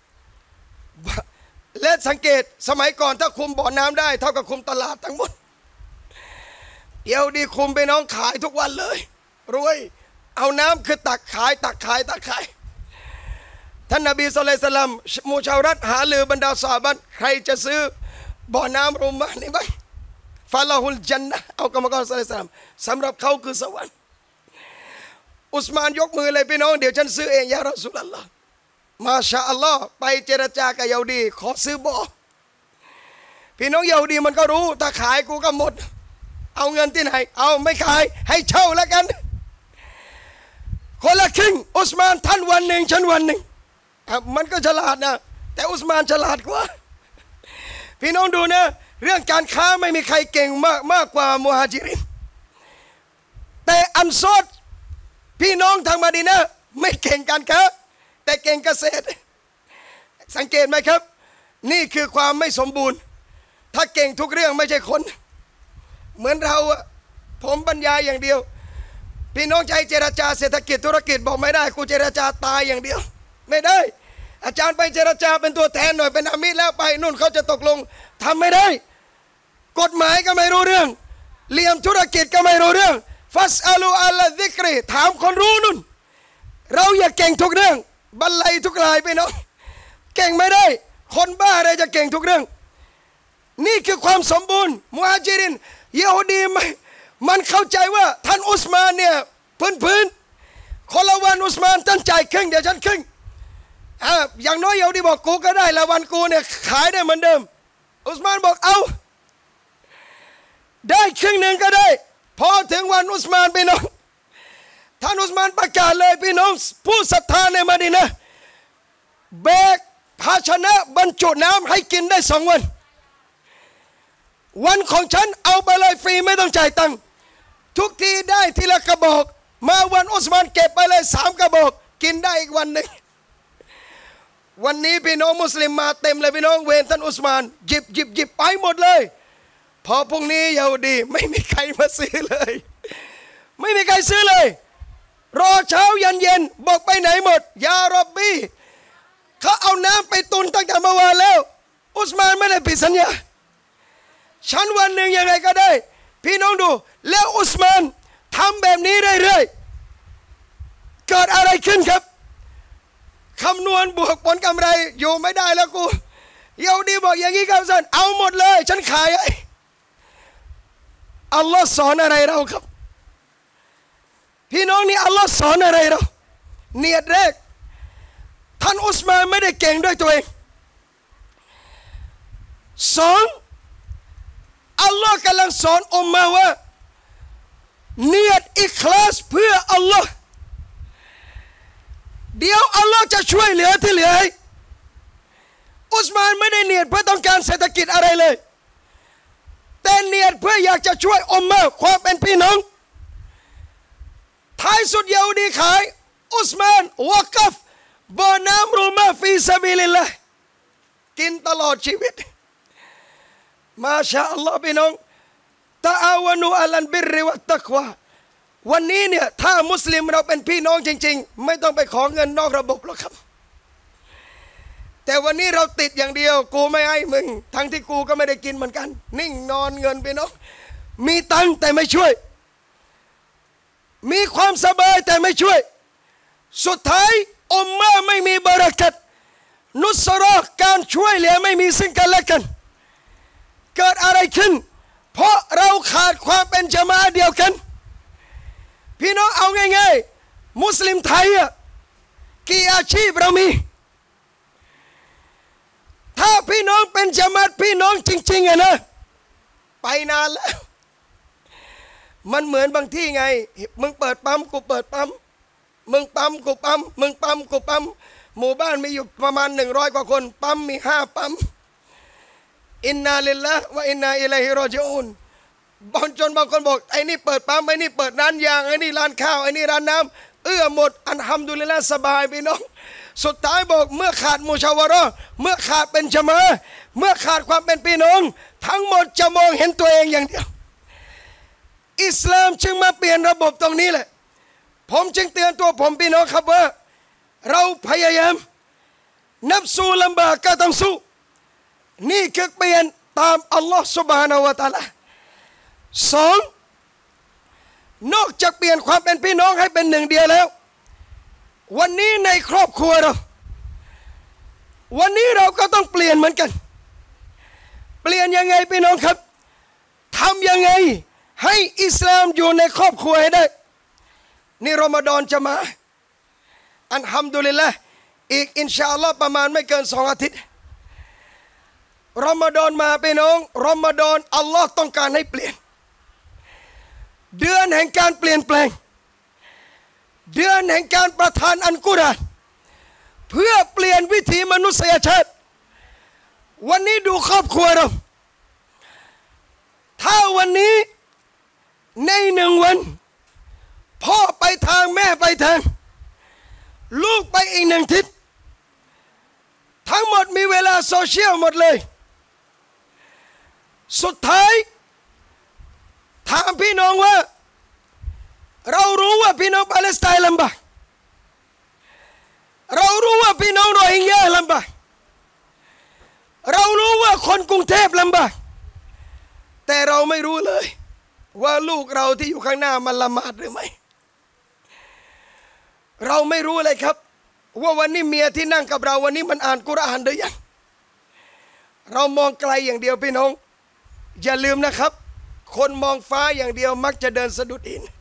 และสังเกตสมัยก่อนถ้าคุมบ่อน้ำได้เท่ากับคุมตลาดทั้งหมดเดี๋ยวดีคุมไปน้องขายทุกวันเลยรวยเอาน้ำคือตักขายตักขายตักขายท่านนบีศ็อลลัลลอฮุอะลัยฮิวะซัลลัมมูชาวรัตหาลือบรรดาซอฮาบะห์ใครจะซื้อบ่อน้ำรุมมานี่บ้างฟาลาฮุลจันนะห์เอากรรมกรศ็อลลัลลอฮุอะลัยฮิวะซัลลัมสำหรับเขาคือสวรรค์อุสมานยกมือเลยพี่น้องเดี๋ยวฉันซื้อเองยารอซูลุลลอฮ์มาชาอัลลอฮ์ไปเจรจากับยะฮูดีขอซื้อบ่อพี่น้องยะฮูดีมันก็รู้ถ้าขายกูก็หมดเอาเงินที่ไหนเอาไม่ขายให้เช่าแล้วกันคนละครึ่งอุสมานท่านวันหนึ่งฉันวันหนึ่งมันก็ฉลาดนะแต่อุสมานฉลาดกว่าพี่น้องดูนะเรื่องการค้าไม่มีใครเก่งมากมากกว่ามุฮาจิรินแต่อันซอรพี่น้องทางมะดีนะห์ไม่เก่งการค้าแต่เก่งเกษตรสังเกตไหมครับนี่คือความไม่สมบูรณ์ถ้าเก่งทุกเรื่องไม่ใช่คนเหมือนเราอะผมบรรยายอย่างเดียวพี่น้องใจเจรจาเศรษฐกิจธุรกิจบอกไม่ได้กูเจรจาตายอย่างเดียวไม่ได้อาจารย์ไปเจรจาเป็นตัวแทนหน่อยเป็นอามิตรแล้วไปนู่นเขาจะตกลงทำไม่ได้กฎหมายก็ไม่รู้เรื่องเหลี่ยมธุรกิจก็ไม่รู้เรื่องฟัสอัลูอัลซิกรีถามคนรู้นู่นเราอย่าเก่งทุกเรื่องบรรลัยทุกรายไปน้องเก่งไม่ได้คนบ้าอะไรจะเก่งทุกเรื่องนี่คือความสมบูรณ์มุฮาจิรินยะฮูดีมันเข้าใจว่าท่านอุสมานเนี่ยพื้นพื้นคนละวันอุสมานท่านจ่ายครึ่งเดี๋ยวฉันครึ่งอ่าอย่างน้อยยะฮูดีบอกกูก็ได้ละวันกูเนี่ยขายได้เหมือนเดิมอุสมานบอกเอาได้ครึ่งหนึ่งก็ได้พอถึงวันอุสมานพี่น้องท่านอุสมานประกาศเลยพี่น้องผู้ศรัทธาในมะดีนะห์แบกภาชนะบรรจุน้ำให้กินได้สองวันวันของฉันเอาไปเลยฟรีไม่ต้องจ่ายตังค์ทุกทีได้ทีละกระบอกมาวันอุสมานเก็บไปเลยสามกระบอกกินได้อีกวันหนึ่งวันนี้พี่น้องมุสลิมมาเต็มเลยพี่น้องเวรท่านอุสมานหยิบหยิบหยิบไปหมดเลยพอพรุ่งนี้ยะฮูดีไม่มีใครมาซื้อเลยไม่มีใครซื้อเลยรอเช้ายันเย็นบอกไปไหนหมดยาร็อบบี้เขาเอาน้ำไปตุนตั้งแต่เมื่อวานแล้วอุสมานไม่ได้ผิดสัญญาฉันวันหนึ่งยังไงก็ได้พี่น้องดูแล้วอุสมานทำแบบนี้เรื่อยๆเกิดอะไรขึ้นครับคำนวณบวกผลกำไรอยู่ไม่ได้แล้วกูยะฮูดีบอกอย่างนี้ครับท่านเอาหมดเลยฉันขายไอ้อัลลอฮ์สอนอะไรเราครับพี่น้องนี่อัลลอฮ์สอนอะไรเราเนียดแรกท่านอุสมานไม่ได้เก่งด้วยตัวเองสองอัลลอฮ์กำลังสอนอุมมะว่าเนียดอิคลาสเพื่ออัลลอฮ์เดี๋ยวอัลลอฮ์จะช่วยเหลือที่เหลือให้อุสมานไม่ได้เนียดเพื่อต้องการเศรษฐกิจอะไรเลยแต่เนียดเพื่ออยากจะช่วยอุมมะความเป็นพี่น้องท้ายสุดยะฮูดีขายอุสมานวะกัฟบ่อน้ำรูมาฟีซะบิลิลลาห์กินตลอดชีวิตมาชาอัลลอฮ์พี่น้องตะอาวานูอัลัลบิริวัตตักวาวันนี้เนี่ยถ้ามุสลิมเราเป็นพี่น้องจริงๆไม่ต้องไปขอเงินนอกระบบหรอกครับแต่วันนี้เราติดอย่างเดียวกูไม่ให้มึงทั้งที่กูก็ไม่ได้กินเหมือนกันนิ่งนอนเงินพี่น้องมีตังแต่ไม่ช่วยมีความสบายแต่ไม่ช่วยสุดท้ายอุมมะไม่มีบารักัตนุสรอการช่วยเหลือไม่มีซึ่งกันและกันเกิดอะไรขึ้นเพราะเราขาดความเป็นญะมาอะห์เดียวกันพี่น้องเอาง่ายๆมุสลิมไทยอะกี่อาชีพเรามีถ้าพี่น้องเป็นญะมาอะห์พี่น้องจริงๆอะนะไปนานแล้วมันเหมือนบางที่ไงมึงเปิดปั๊มกูเปิดปั๊มมึงปั๊มกูปั๊มมึงปั๊มกูปั๊มหมู่บ้านมีอยู่ประมาณหนึ่งร้อยกว่าคนปั๊มมีห้าปั๊มอินนาลิลละวะอินนาอิลัยฮิรอญิอูนบางจนบางคนบอกไอ้นี่เปิดปั๊มไอ้นี่เปิดร้านยางไอ้นี่ร้านข้าวไอ้นี่ร้านน้ำเอื้อหมดอัลฮัมดุลิลละสบายพี่น้องสุดท้ายบอกเมื่อขาดมุชาวะเราะห์เมื่อขาดเป็นญะมาอะห์เมื่อขาดความเป็นพี่น้องทั้งหมดจะมองเห็นตัวเองอย่างเดียวอิสลามจึงมาเปลี่ยนระบบตรงนี้แหละผมจึงเตือนตัวผมพี่น้องครับว่าเราพยายามนับสู้ลำบากก็ต้องสู้นี่คือเปลี่ยนตามอัลลอฮฺซุบฮานะฮูวะตะอาลาสองนอกจากเปลี่ยนความเป็นพี่น้องให้เป็นหนึ่งเดียวแล้ววันนี้ในครอบครัวเราวันนี้เราก็ต้องเปลี่ยนเหมือนกันเปลี่ยนยังไงพี่น้องครับทำยังไงให้อิสลามอยู่ในครอบครัวให้ได้นี่รอมฎอนจะมาอัลฮัมดุลิลละห์อีกอินชาอัลลอฮ์ประมาณไม่เกินสองอาทิตย์รอมฎอนมาพี่น้องรอมฎอนอัลลอฮ์ต้องการให้เปลี่ยนเดือนแห่งการเปลี่ยนแปลงเดือนแห่งการประทานอัลกุรอานเพื่อเปลี่ยนวิถีมนุษยชาติวันนี้ดูครอบครัวเราถ้าวันนี้ในหนึ่งวันพ่อไปทางแม่ไปทางลูกไปอีกหนึ่งทิศทั้งหมดมีเวลาโซเชียลหมดเลยสุดท้ายถามพี่น้องว่าเรารู้ว่าพี่น้องปาเลสไตน์ลำบากเรารู้ว่าพี่น้องโรฮิงญาลำบากเรารู้ว่าคนกรุงเทพลำบากแต่เราไม่รู้เลยว่าลูกเราที่อยู่ข้างหน้ามันละหมาดหรือไม่เราไม่รู้เลยครับว่าวันนี้เมียที่นั่งกับเราวันนี้มันอ่านกุรอานหรือยังเรามองไกลอย่างเดียวพี่น้องอย่าลืมนะครับคนมองฟ้าอย่างเดียวมักจะเดินสะดุดอิน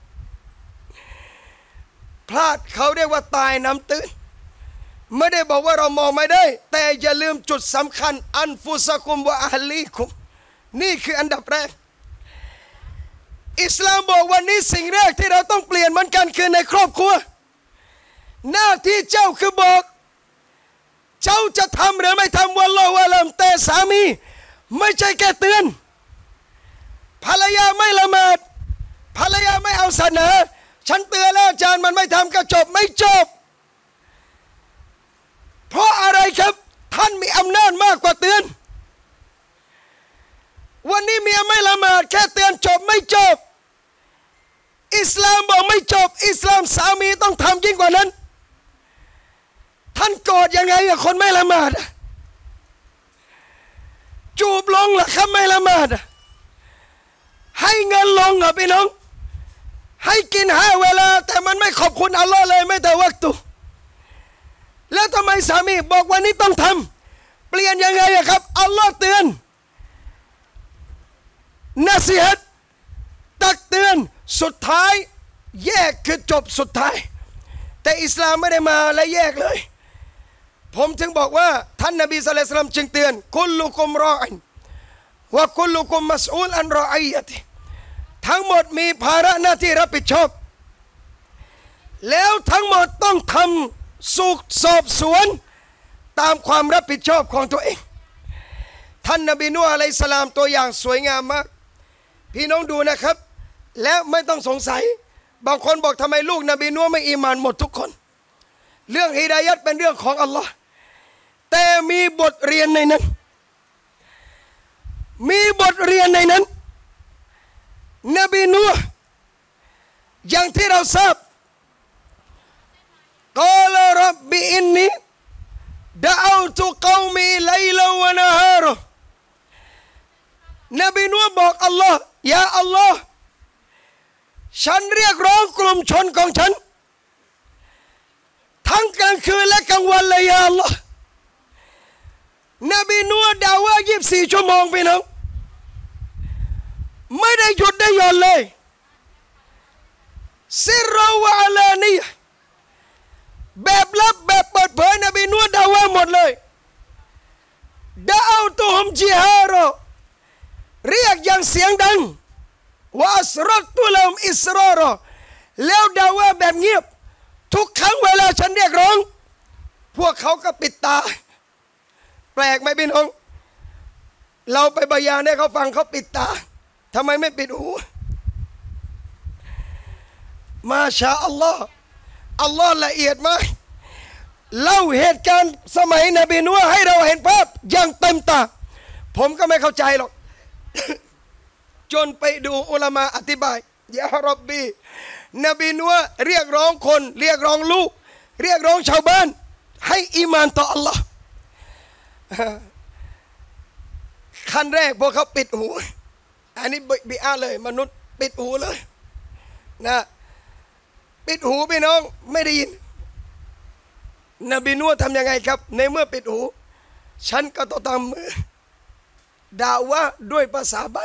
พลาดเขาเรียกว่าตายน้ำตื้นไม่ได้บอกว่าเรามองไม่ได้แต่อย่าลืมจุดสำคัญอันฟุซะกุมวะอะฮลีคุมนี่คืออันดับแรกอิสลามบอกวันนี้สิ่งแรกที่เราต้องเปลี่ยนเหมือนกันคือในครอบครัวหน้าที่เจ้าคือบอกเจ้าจะทำหรือไม่ทำวันละวันละแต่สามีไม่ใช่แค่เตือนภรรยาไม่ละหมาดภรรยาไม่เอาศาสนาฉันเตือนแล้วอาจารย์มันไม่ทำก็จบไม่จบเพราะอะไรครับท่านมีอำนาจมากกว่าเตือนวันนี้เมียไม่ละหมาดแค่เตือนจบไม่จบอิสลามบอกไม่จบอิสลามสามีต้องทำยิ่งกว่านั้นท่านโกรธยังไงกับคนไม่ละหมาดจูบลงเหรอครับไม่ละหมาดให้เงินลงเหรอพี่น้องให้กินห้าเวลาแต่มันไม่ขอบคุณอัลลอฮ์เลยไม่แต่วักตุแล้วทำไมสามีบอกวันนี้ต้องทำเปลี่ยนยังไงครับอัลลอฮ์เตือนนะซีฮัตตักเตือนสุดท้ายแยกคือจบสุดท้ายแต่อิสลามไม่ได้มาและแยกเลยผมจึงบอกว่าท่านนบีศ็อลลัลลอฮุอะลัยฮิวะซัลลัมจึงเตือนกุลลุกุมรออินวะกุลลุกุมมัสอูลอันรออียะติทั้งหมดมีภาระหน้าที่รับผิดชอบแล้วทั้งหมดต้องทำสุกสอบสวนตามความรับผิดชอบของตัวเองท่านนบีนูฮ์อะลัยฮิสสลามตัวอย่างสวยงามมากพี่น้องดูนะครับแล้วไม่ต้องสงสัยบางคนบอกทำไมลูกนบีนูฮ์ไม่อีหม่านหมดทุกคนเรื่องฮิดายัตเป็นเรื่องของอัลลอฮ์แต่มีบทเรียนในนั้นมีบทเรียนในนั้นนบีนูฮ์อย่างที่เราทราบกล่าวรับบิอินนีดะอูตุกอมีไลลาวะนะฮาระนบีนูฮ์บอกอัลลอฮ์ยาอัลลอฮ์ฉันเรียกร้องกลุ่มชนของฉันทั้งกลางคืนและกลางวันเลยยาอัลลอฮ์นบีนัวดาว่ายี่สิบสี่ชั่วโมงพี่น้องไม่ได้หยุดได้หย่อนเลยซิรรวะอาลานียะแบบลับแบบเปิดเผยนบีนัวดาว่าหมดเลยดาเอาตุฮุมจิฮาระเรียกอย่างเสียงดังวะอัสรัตุลมอิสรอรอแล้วดาว่าแบบเงียบทุกครั้งเวลาฉันเรียกร้องพวกเขาก็ปิดตาแปลกไหมพี่น้องเราไปบายานให้เขาฟังเขาปิดตาทำไมไม่ปิดหูมาชาอัลลอฮ์อัลลอฮ์ละเอียดมากเล่าเหตุการณ์สมัยนบีนัวให้เราเห็นภาพอย่างเต็มตาผมก็ไม่เข้าใจหรอก จนไปดูอุลามะอธิบายยาร็อบบีนบีนัวเรียกร้องคนเรียกร้องลูกเรียกร้องชาวบ้านให้อีมานต่ออัลลอฮ์ขั้นแรกพวกเขาปิดหูอันนี้บิอาเลยมนุษย์ปิดหูเลยนะปิดหูพี่น้องไม่ได้ยินนบีนัวทำยังไงครับในเมื่อปิดหูฉันก็ต้องทำมือด่าว่าด้วยภาษาใบ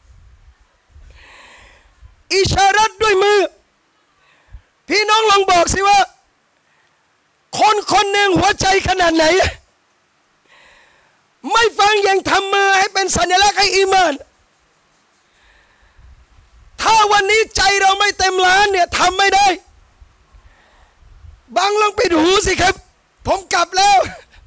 อิชารัตด้วยมือพี่น้องลองบอกสิว่าคนคนหนึ่งหัวใจขนาดไหนไม่ฟังยังทำมือให้เป็นสัญลักษณ์ให้อีมานถ้าวันนี้ใจเราไม่เต็มล้านเนี่ยทำไม่ได้บางลองปิดหูสิครับผมกลับแล้ว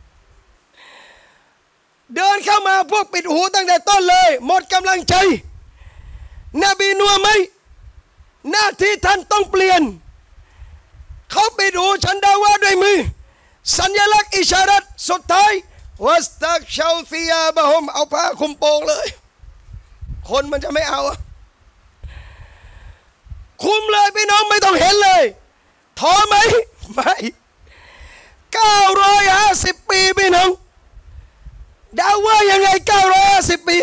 เดินเข้ามาพวกปิดหูตั้งแต่ต้นเลยหมดกำลังใจนบีนัวไหมหน้าที่ท่านต้องเปลี่ยนเขาปิดหูฉันด่าว่าด้วยมือสัญลักษณ์อิชารัตสุดท้ายวัสตักชาวฟิยาบะฮุมเอาผ้าคลุมโปงเลยคนมันจะไม่เอาคุมเลยพี่น้องไม่ต้องเห็นเลยท้อไหมไม่เก้าร้อยห้าสิบปีพี่น้องด่าว่ายังไงเก้าร้อยห้าสิบปี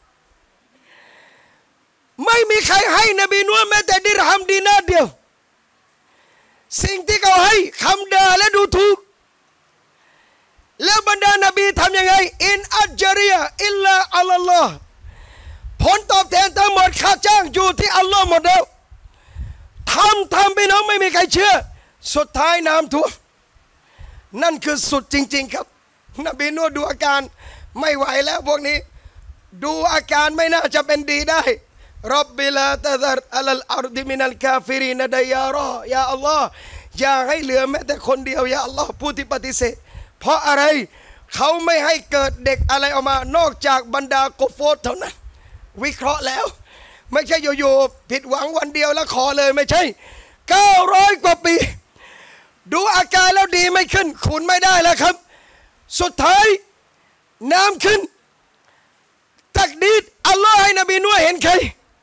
ไม่มีใครให้นบีนัวแม้แต่ดิรฮัมดีนาเดียวสิ่งที่เขาให้คำด่าและดูถูกแล้วบรรดานบีทำยังไงอินอัจจาริยะอิลลาอัลลอฮ์ผลตอบแทนทั้งหมดค่าจ้างอยู่ที่อัลลอฮ์หมดแล้วทำทำพี่น้องไม่มีใครเชื่อสุดท้ายน้ำท่วมนั่นคือสุดจริงๆครับนบีนัวดูอาการไม่ไหวแล้วพวกนี้ดูอาการไม่น่าจะเป็นดีได้รับบิลาตะซัรอัลลอัรดิมินัลกาฟิรินดายารอยาอัลลอฮ์อย่าให้เหลือแม้แต่คนเดียวยาอัลลอฮ์ผู้ที่ปฏิเสธเพราะอะไรเขาไม่ให้เกิดเด็กอะไรออกมานอกจากบรรดาโกโฟตเท่านั้นวิเคราะห์แล้วไม่ใช่อยู่ๆผิดหวังวันเดียวแล้วขอเลยไม่ใช่เก้าร้อยกว่าปีดูอาการแล้วดีไม่ขึ้นขุนไม่ได้แล้วครับสุดท้ายน้ำขึ้นตักดีดอัลลอฮ์ให้นบีนัวเห็นใคร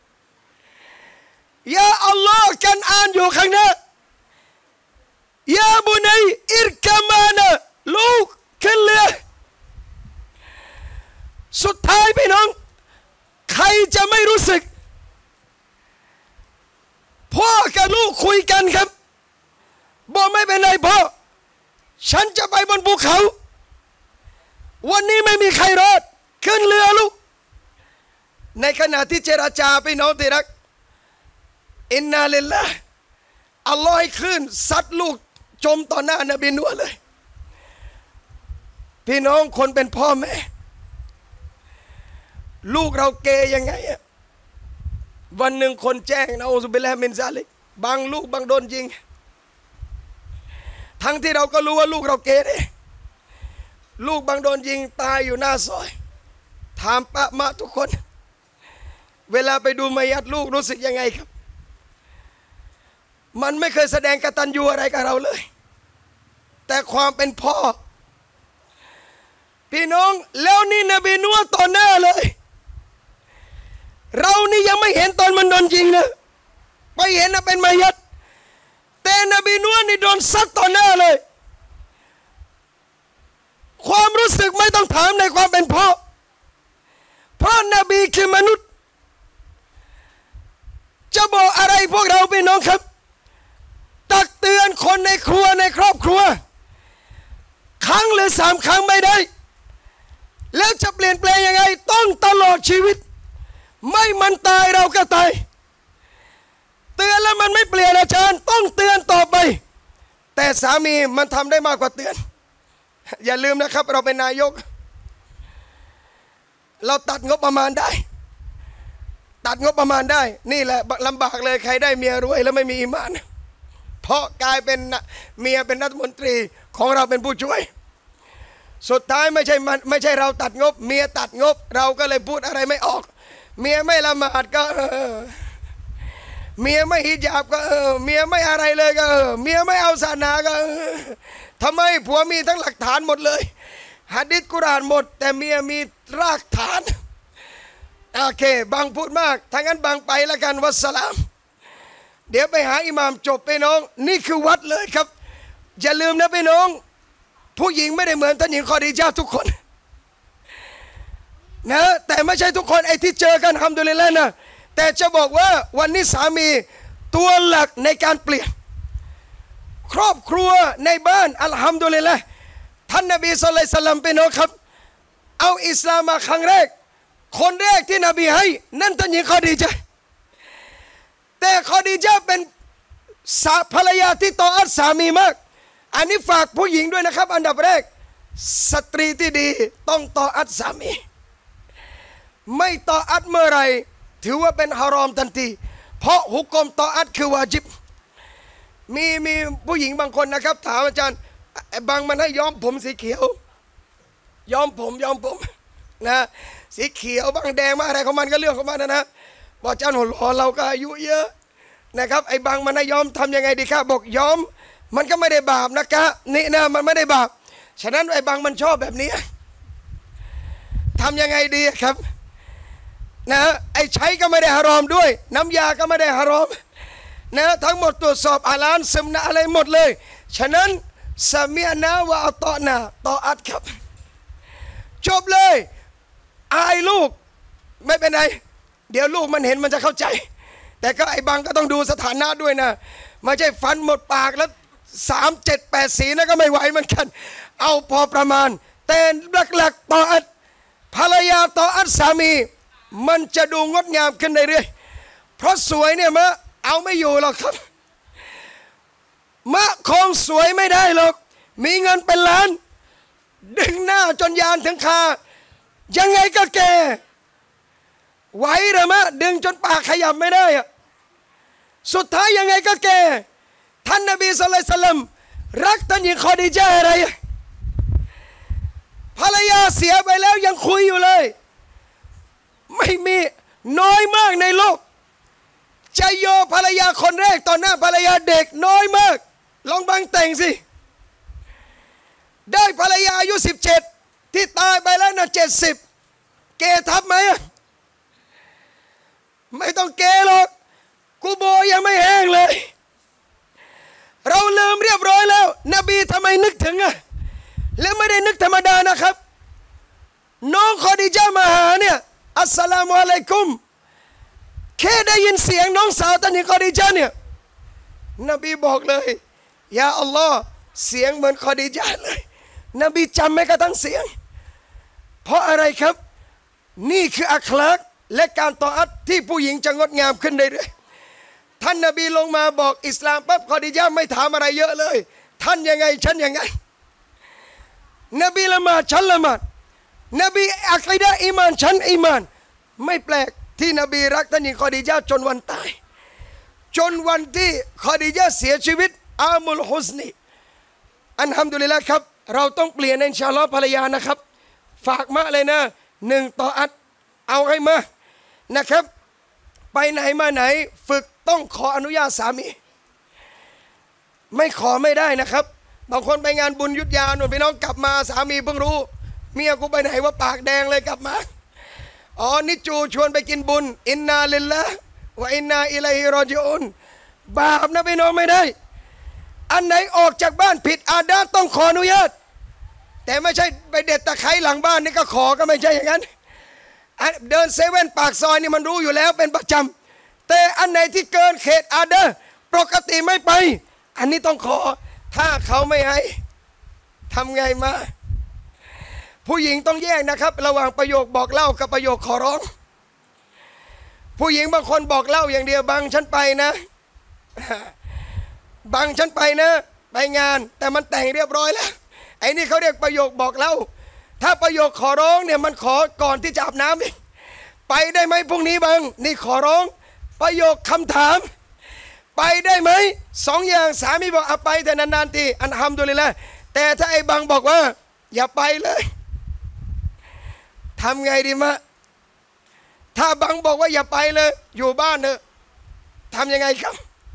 ยาอัลลอฮ์กันอ่านอยู่ข้างหน้ายาบุนัยอิรกามานะลูกขึ้นเรือสุดท้ายพี่น้องใครจะไม่รู้สึกพ่อกับลูกคุยกันครับบอกไม่เป็นไรพ่อฉันจะไปบนภูเขาวันนี้ไม่มีใครรอดขึ้นเรือลูกในขณะที่เจรจาพี่น้องที่รักอินนาลิลลาห์อัลลอฮ์ให้คลื่นซัดลูกจมต่อหน้านบีนัวเลยพี่น้องคนเป็นพ่อแม่ลูกเราเกยยังไงอะวันหนึ่งคนแจ้งนะอูซุบิลลาฮิมินซาลิกบางลูกบางโดนยิงทั้งที่เราก็รู้ว่าลูกเราเกยเนี่ยลูกบางโดนยิงตายอยู่หน้าซอยถามปะมาทุกคนเวลาไปดูมายัดลูกรู้สึกยังไงครับมันไม่เคยแสดงกตัญญูอะไรกับเราเลยแต่ความเป็นพ่อพี่น้องแล้วนี่นบีนัวต่อหน้าเลยเรานี่ยังไม่เห็นตอนมันโดนยิงนะไปเห็นนะเป็นมายัดแต่นบีนัวนี่โดนซัดต่อหน้าเลยความรู้สึกไม่ต้องถามในความเป็นพ่อเพราะนบีคือมนุษย์จะบอกอะไรพวกเราพี่น้องครับตักเตือนคนในครัวในครอบครัวครั้งหรือสามครั้งไม่ได้แล้วจะเปลี่ยนแปลงยังไงต้องตลอดชีวิตไม่มันตายเราก็ตายเตือนแล้วมันไม่เปลี่ยนอาจารย์ต้องเตือนต่อไปแต่สามีมันทำได้มากกว่าเตือนอย่าลืมนะครับเราเป็นนายกเราตัดงบประมาณได้ตัดงบประมาณได้นี่แหละลำบากเลยใครได้เมียรวยแล้วไม่มีอีหม่านเพราะกลายเป็นเมียเป็นรัฐมนตรีของเราเป็นผู้ช่วยสุดท้ายไม่ใช่มันไม่ใช่เราตัดงบเมียตัดงบเราก็เลยพูดอะไรไม่ออกเมียไม่ละหมาดก็เออเมียไม่ฮิญาบก็เออเมียไม่อะไรเลยก็เออเมียไม่เอาศาสนาก็เออทำไมผัวมีทั้งหลักฐานหมดเลยหะดีษกุรอานหมดแต่เมียมีรากฐานโอเคบางพูดมากถ้างั้นบางไปแล้วกันวัสสลามเดี๋ยวไปหาอิหม่ามจบไปน้องนี่คือวัดเลยครับอย่าลืมนะไปน้องผู้หญิงไม่ได้เหมือนท่านหญิงคอดีญาทุกคนนะแต่ไม่ใช่ทุกคนไอ้ที่เจอกันฮัมดุลิลละห์นะแต่จะบอกว่าวันนี้สามีตัวหลักในการเปลี่ยนครอบครัวในบ้านอัลฮัมดุลิลละห์ท่านนบีศ็อลลัลลอฮุอะลัยฮิวะซัลลัมเป็นน้องครับเอาอิสลามมาครั้งแรกคนแรกที่นบีให้นั่นท่านหญิงคอดีญะห์แต่คอดีญะห์เป็นภรรยาที่ต่ออัตสามีมากอันนี้ฝากผู้หญิงด้วยนะครับอันดับแรกสตรีที่ดีต้องต่ออัตสามีไม่ต่ออัตเมื่อไรถือว่าเป็นฮารอมทันทีเพราะหุกกลมต่ออัตคือวาญิบมีมีผู้หญิงบางคนนะครับถามอาจารย์บางมันให้ย้อมผมสีเขียวย้อมผมย้อมผมนะสีเขียวบางแดงมาอะไรของมันก็เรื่องของมันนะนะบอกอาจารย์หัวเราะเราก็อายุเยอะนะครับไอ้บางมันให้ย้อมทำยังไงดีครับบอกย้อมมันก็ไม่ได้บาปนะครับนี่นะมันไม่ได้บาปฉะนั้นไอ้บางมันชอบแบบนี้ทำยังไงดีครับนะไอ้ใช้ก็ไม่ได้ฮารอมด้วยน้ำยาก็ไม่ได้ฮารอมนะทั้งหมดตรวจสอบอาลานซึมนะอะไรหมดเลยฉะนั้นสามีนะว่าอัตอนะต่ออัดครับจบเลยอายลูกไม่เป็นไรเดี๋ยวลูกมันเห็นมันจะเข้าใจแต่ก็ไอ้บางก็ต้องดูสถานะด้วยนะไม่ใช่ฟันหมดปากแล้วสามเจ็ดแปดสีนะก็ไม่ไหวเหมือนกันเอาพอประมาณแต่หลักๆต่ออัดภรรยาต่ออัดสามีมันจะดูงดงามขึ้นเรื่อยๆเพราะสวยเนี่ยมะเอาไม่อยู่หรอกครับมะคงสวยไม่ได้หรอกมีเงินเป็นล้านดึงหน้าจนยานถึงคายังไงก็แก่ไหวหรือมะดึงจนปากขยับไม่ได้อะสุดท้ายยังไงก็แก่ท่านนบีศ็อลลัลลอฮุอะลัยฮิวะซัลลัมรักท่านหญิงคอดีญะห์อะไรภรรยาเสียไปแล้วยังคุยอยู่เลยไม่มีน้อยมากในโลกจะโยภรรยาคนแรกตอนหน้าภรรยาเด็กน้อยมากลองบังแต่งสิได้ภรรยาอายุสิบเจ็ดที่ตายไปแล้วนะเจ็ดสิบเกทับไหมไม่ต้องเกหรอกกูโบยังไม่แห้งเลยเราลืมเรียบร้อยแล้วนบีทำไมนึกถึงอะและไม่ได้นึกธรรมดานะครับน้องคอดีญะห์มาหาเนี่ยอัสสลามุอะลัยกุมแค่ได้ยินเสียงน้องสาวท่านหญิงคอดีญะห์เนี่ยนบีบอกเลยยาอัลลอฮ์เสียงเหมือนคอดีญะห์เลยนบีจำไม่กระทั่งเสียงเพราะอะไรครับนี่คืออัคลักษณ์และการต่ออัดที่ผู้หญิงจะงดงามขึ้นเรื่อยๆท่านนบีลงมาบอกอิสลามปั๊บคอดีญะห์ไม่ถามอะไรเยอะเลยท่านยังไงฉันยังไงนบีละหมาดฉันละหมาดนบีอักีดะห์อีมานฉันอีมานไม่แปลกที่นบีรักท่านหญิงคอดีญะห์จนวันตายจนวันที่คอดีญะห์เสียชีวิตอามุลฮุสนีอัลฮัมดุลิลละห์ครับเราต้องเปลี่ยนอินชาอัลลอฮ์ภรรยานะครับฝากมาเลยนะหนึ่งต่ออัดเอาให้มานะครับไปไหนมาไหนฝึกต้องขออนุญาตสามีไม่ขอไม่ได้นะครับบางคนไปงานบุญยุทธยาหนุ่มพี่น้องกลับมาสามีเพิ่งรู้เมียกูไปไหนว่าปากแดงเลยกลับมาอ๋อนิจูชวนไปกินบุญอินนาลิลละวะอินนาอิลัยฮิรอญิอูนบาปนะพี่น้องไม่ได้อันไหนออกจากบ้านผิดอาดาต้องขออนุญาตแต่ไม่ใช่ไปเด็ดตะไคร้หลังบ้านนี่ก็ขอก็ไม่ใช่อย่างนั้นเดินเซเว่นปากซอยนี่มันรู้อยู่แล้วเป็นประจำแต่อันไหนที่เกินเขตอาเดอร์ปกติไม่ไปอันนี้ต้องขอถ้าเขาไม่ให้ทำไงมาผู้หญิงต้องแยกนะครับระหว่างประโยคบอกเล่ากับประโยคขอร้องผู้หญิงบางคนบอกเล่าอย่างเดียวบังฉันไปนะบังฉันไปนะไปงานแต่มันแต่งเรียบร้อยแล้วไอ้นี่เขาเรียกประโยคบอกเล่าถ้าประโยคขอร้องเนี่ยมันขอก่อนที่จะอาบน้ำนี่ไปได้ไหมพรุ่งนี้บังนี่ขอร้องประโยคคำถามไปได้ไหมสองอย่างสามีบอกเอาไปแต่นานๆทีอันฮัมดุลิลละห์แต่ถ้าไอ้บังบอกว่าอย่าไปเลยทำไงดีมะถ้าบังบอกว่าอย่าไปเลยอยู่บ้านเถอะทำยังไงครับ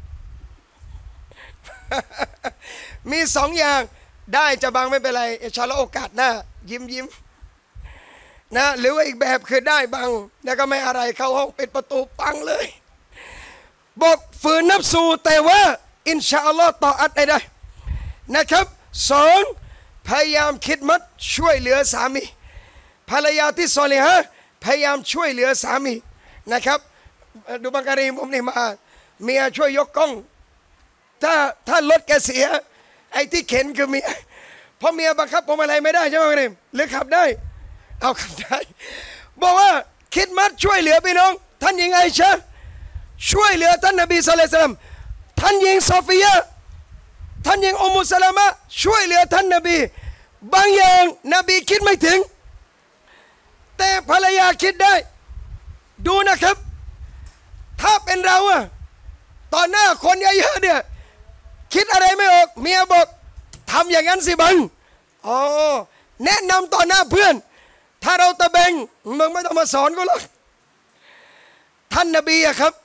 มีสองอย่างได้จะบังไม่เป็นไรอินชาอัลลอฮ์โอกาสหน้ายิ้มยิ้มนะหรือว่าอีกแบบคือได้บังแล้วก็ไม่อะไรเข้าห้องปิดประตูปังเลยบอกฝืนนับสูแต่ว่าอินชาอัลลอฮ์ต่ออัดได้ได้นะครับสองพยายามคิดมัดช่วยเหลือสามีภรรยาที่ซอลิฮะห์พยายามช่วยเหลือสามีนะครับดูบังการีผมนี่มาเมียช่วยยกกล้องถ้าถ้ารถแกเสียไอ้ที่เข็นคือเมียเพราะเมียบังคับผมอะไรไม่ได้ใช่ไหมบังการีหรือขับได้เอาขับได้บอกว่าคิดมัดช่วยเหลือพี่น้องท่านหญิงไอชะช่วยเหลือท่านนบีศ็อลลัลลอฮุอะลัยฮิวะซัลลัมท่านหญิงซอฟียะห์ท่านหญิงอุมมุสลามะช่วยเหลือท่านนบีบางอย่างนบีคิดไม่ถึงแต่ภรรยาคิดได้ดูนะครับถ้าเป็นเราอะตอนหน้าคนเยอะๆเนี่ยคิดอะไรไม่ออกเมียบอกทำอย่างนั้นสิบังอ๋อแนะนำต่อหน้าเพื่อนถ้าเราตะเบงมึงไม่ต้องมาสอนกูหรอกท่านนบีอะครับ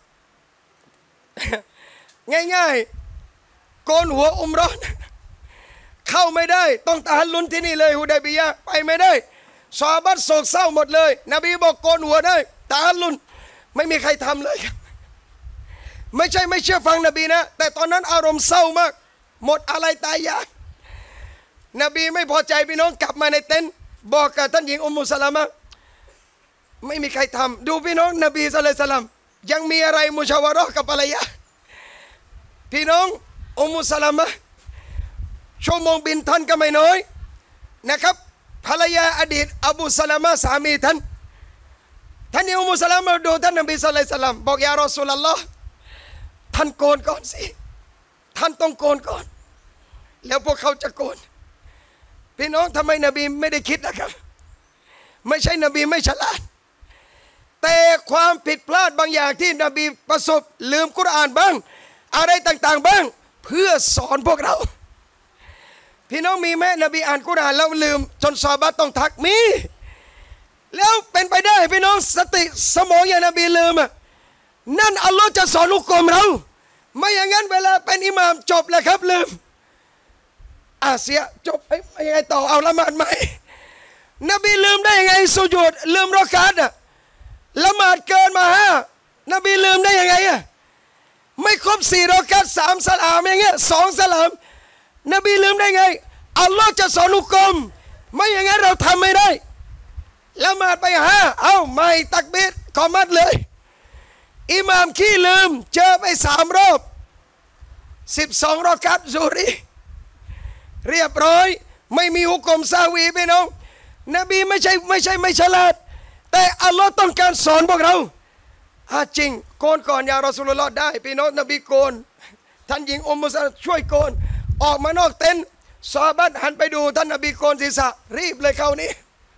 ง่ายๆโกนหัวอุมเราะห์เข้าไม่ได้ต้องตะฮัลลุลที่นี่เลยฮุดัยบียะห์ไปไม่ได้ซอฮาบะห์โศกเศร้าหมดเลยนบีบอกโกนหัวได้ตะฮัลลุลไม่มีใครทำเลยครับไม่ใช่ไม่เชื่อฟังนบีนะแต่ตอนนั้นอารมณ์เศร้ามากหมดอะไรตายอยากนบีไม่พอใจพี่น้องกลับมาในเต็นท์บอกกับท่านหญิงอุมมุสลามะไม่มีใครทำดูพี่น้องนบีศ็อลลัลลอฮุอะลัยฮิวะซัลลัมยังมีอะไรมุชาวะเราะห์กับภรรยาพี่น้องอุมมุสลามะชั่วโมงบินท่านก็ไม่น้อยนะครับภรรยาอดีตอบูสลามะสามีท่านท่านอุมมุสลามะดูท่านนบีศ็อลลัลลอฮุอะลัยฮิวะซัลลัมบอกยารอซูลุลลอฮ์ท่านโกนก่อนสิท่านต้องโกนก่อนแล้วพวกเขาจะโกนพี่น้องทำไมนบีไม่ได้คิดนะครับไม่ใช่นบีไม่ฉลาดแต่ความผิดพลาดบางอย่างที่นบีประสบลืมกุรอานบ้างอะไรต่างๆบ้างเพื่อสอนพวกเราพี่น้องมีไหมนบีอ่านกุรอานแล้วลืมจนซอฮาบะห์ต้องทักมีแล้วเป็นไปได้พี่น้องสติสมองอย่างนบีลืมอ่ะนั่นอัลลอฮ์จะสอนลูกกลมเราไม่อย่างนั้นเวลาเป็นอิหม่ามจบแล้วครับลืมอาเสียจบไอ้ยังไงต่อเอาละหมาดใหม่นบีลืมได้ยังไงสุญูดลืมรอกาตอะละหมาดเกินมาฮะนบีลืมได้ยังไงอะไม่ครบสี่รอกาตสามสลามอย่างเงี้ยสองสลามนบีลืมได้ไงอัลลอฮ์จะสอนลูกกลมไม่อย่างนั้นเราทำไม่ได้ละหมาดไปฮะเอาไม่ตักบิดกอมัดเลยอิหม่ามขี้ลืมเจอไปสามรอบสิบสองรอกัตซูรีเรียบร้อยไม่มีหุกกลมซาวีพี่น้องนบีไม่ใช่ไม่ใช่ไม่ฉลาดแต่อัลลอฮ์ต้องการสอนพวกเราอาจริงโกนก่อนยารอซูลุลลอฮ์ได้พี่น้องนบีโกนท่านหญิงอุมมุสลามช่วยโกนออกมานอกเต็นท์ซอฮาบะห์หันไปดูท่านนบีโกนศีรษะรีบเลยเขานี้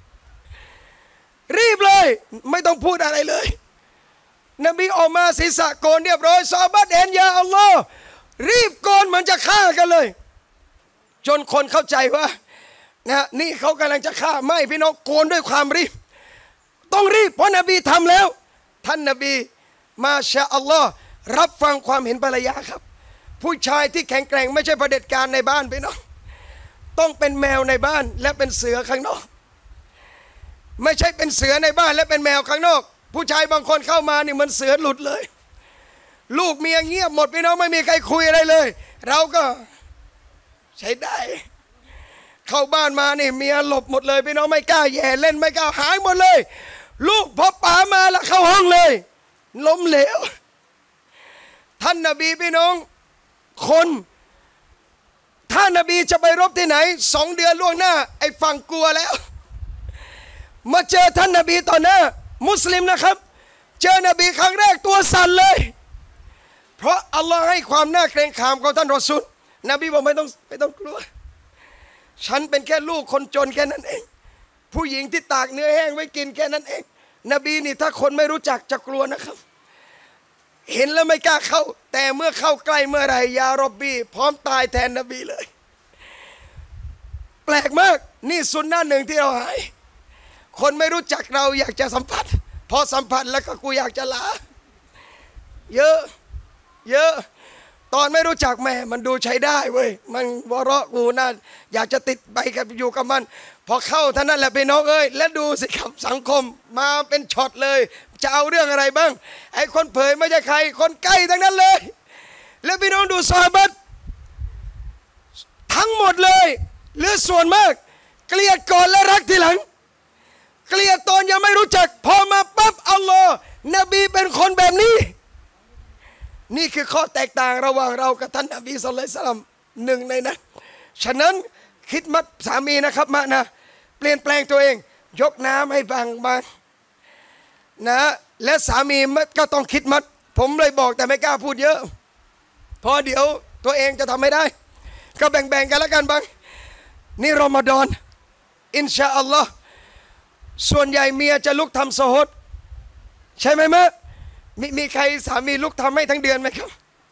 รีบเลยไม่ต้องพูดอะไรเลยนบีออกมาศีรษะโกนเรียบร้อยซอฮาบะห์เห็นยาอัลลอฮ์รีบโกนเหมือนจะฆ่ากันเลยจนคนเข้าใจว่านะนี่เขากำลังจะฆ่าไม่พี่น้องโกนด้วยความรีบต้องรีบเพราะนบีทำแล้วท่านนบีมาชาอัลลอฮ์รับฟังความเห็นภรรยาครับผู้ชายที่แข็งแกร่งไม่ใช่เผด็จการในบ้านพี่น้องต้องเป็นแมวในบ้านและเป็นเสือข้างนอกไม่ใช่เป็นเสือในบ้านและเป็นแมวข้างนอกผู้ชายบางคนเข้ามานี่มันเสือหลุดเลยลูกเมียเงียบหมดพี่น้องไม่มีใครคุยอะไรเลยเราก็ใช้ได้เข้าบ้านมานี่เมียหลบหมดเลยพี่น้องไม่กล้าแย่เล่นไม่กล้าหายหมดเลยลูกพอป๋ามาแล้วเข้าห้องเลยล้มเหลวท่านนบีพี่น้องคนถ้านบีจะไปรบที่ไหนสองเดือนล่วงหน้าไอ้ฝั่งกลัวแล้วมาเจอท่านนบีต่อหน้ามุสลิมนะครับเจอนบีครั้งแรกตัวสั่นเลยเพราะอัลลอฮ์ให้ความน่าเกรงขามของท่านรอซูลนบีบอกไม่ต้องไม่ต้องกลัวฉันเป็นแค่ลูกคนจนแค่นั้นเองผู้หญิงที่ตากเนื้อแห้งไว้กินแค่นั้นเองนบีนี่ถ้าคนไม่รู้จักจะกลัวนะครับเห็นแล้วไม่กล้าเข้าแต่เมื่อเข้าใกล้เมื่อไรยารอบบีพร้อมตายแทนนบีเลยแปลกมากนี่สุนนะหนึ่งที่เราหายคนไม่รู้จักเราอยากจะสัมผัสพอสัมผัสแล้วก็กูอยากจะลาเยอะเยอะตอนไม่รู้จักแม่มันดูใช้ได้เว้ยมันวเราะกูน่าอยากจะติดไปกับอยู่กับมันพอเข้าท่านั้นแหละพี่น้องเอ้ยและดูสิครับสังคมมาเป็นช็อตเลยจะเอาเรื่องอะไรบ้างไอ้คนเผยไม่ใช่ใครคนใกล้ทั้งนั้นเลยแล้วพี่น้องดูซอฮาบะห์ทั้งหมดเลยหรือส่วนมากเกลียดก่อนและรักทีหลังเกลียดตอนยังไม่รู้จักพอมาปั๊บอัลลอฮ์นบีเป็นคนแบบนี้นี่คือข้อแตกต่างระหว่างเรากับท่านนบีศ็อลลัลลอฮุอะลัยฮิวะซัลลัมหนึ่งในนั้นฉะนั้นคิดมัดสามีนะครับมานะเปลี่ยนแปลงตัวเองยกน้ำให้บางบางนะและสามีก็ต้องคิดมัดผมเลยบอกแต่ไม่กล้าพูดเยอะเพราะเดี๋ยวตัวเองจะทำไม่ได้ก็แบ่งๆกันแล้วกันบางนี่รอมฎอนอินชาอัลลอฮ์ส่วนใหญ่เมียจะลุกทำโซฮดใช่ไหมมะมีมีใครสามีลุกทำให้ทั้งเดือนไหมครับ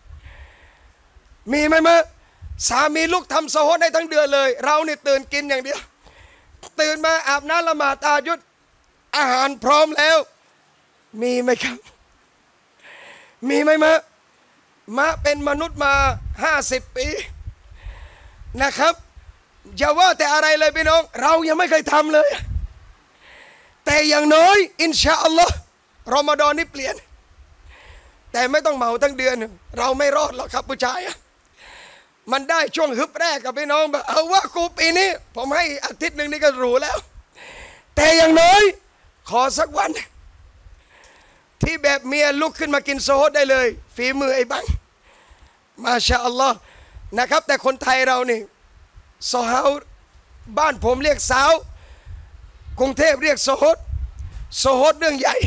มีไหมมะสามีลุกทำโซฮดให้ทั้งเดือนเลยเราเนี่ยตื่นกินอย่างเดียวตื่นมาอาบน้ำละหมาดตายุดอาหารพร้อมแล้วมีไหมครับมีไหมมะมะเป็นมนุษย์มาห้าสิบปีนะครับอย่าว่าแต่อะไรเลยพี่น้องเรายังไม่เคยทำเลยแต่อย่างน้อยอินชาอัลลอฮ์รอมฎอนนี่เปลี่ยนแต่ไม่ต้องเหมาทั้งเดือนเราไม่รอดหรอกครับผู้ชายมันได้ช่วงฮึบแรกกับพี่น้องแบบเอาว่ากูปีนี้ผมให้อาทิตย์หนึ่งนี่ก็รู้แล้วแต่อย่างน้อยขอสักวันที่แบบเมียลุกขึ้นมากินโซฮดได้เลยฝีมือไอ้บังมาชาอัลลอฮ์นะครับแต่คนไทยเรานี่ซอฮาบ้านผมเรียกสาวกรุงเทพเรียกโซฮดโซฮดเรื่องใหญ่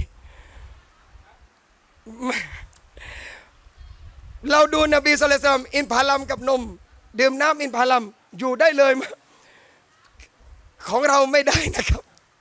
เราดูนบีศ็อลลัลลอฮุอะลัยฮิวะซัลลัมอินพาลัมกับนมดื่มน้ำอินพาลัมอยู่ได้เลยของเราไม่ได้นะครับ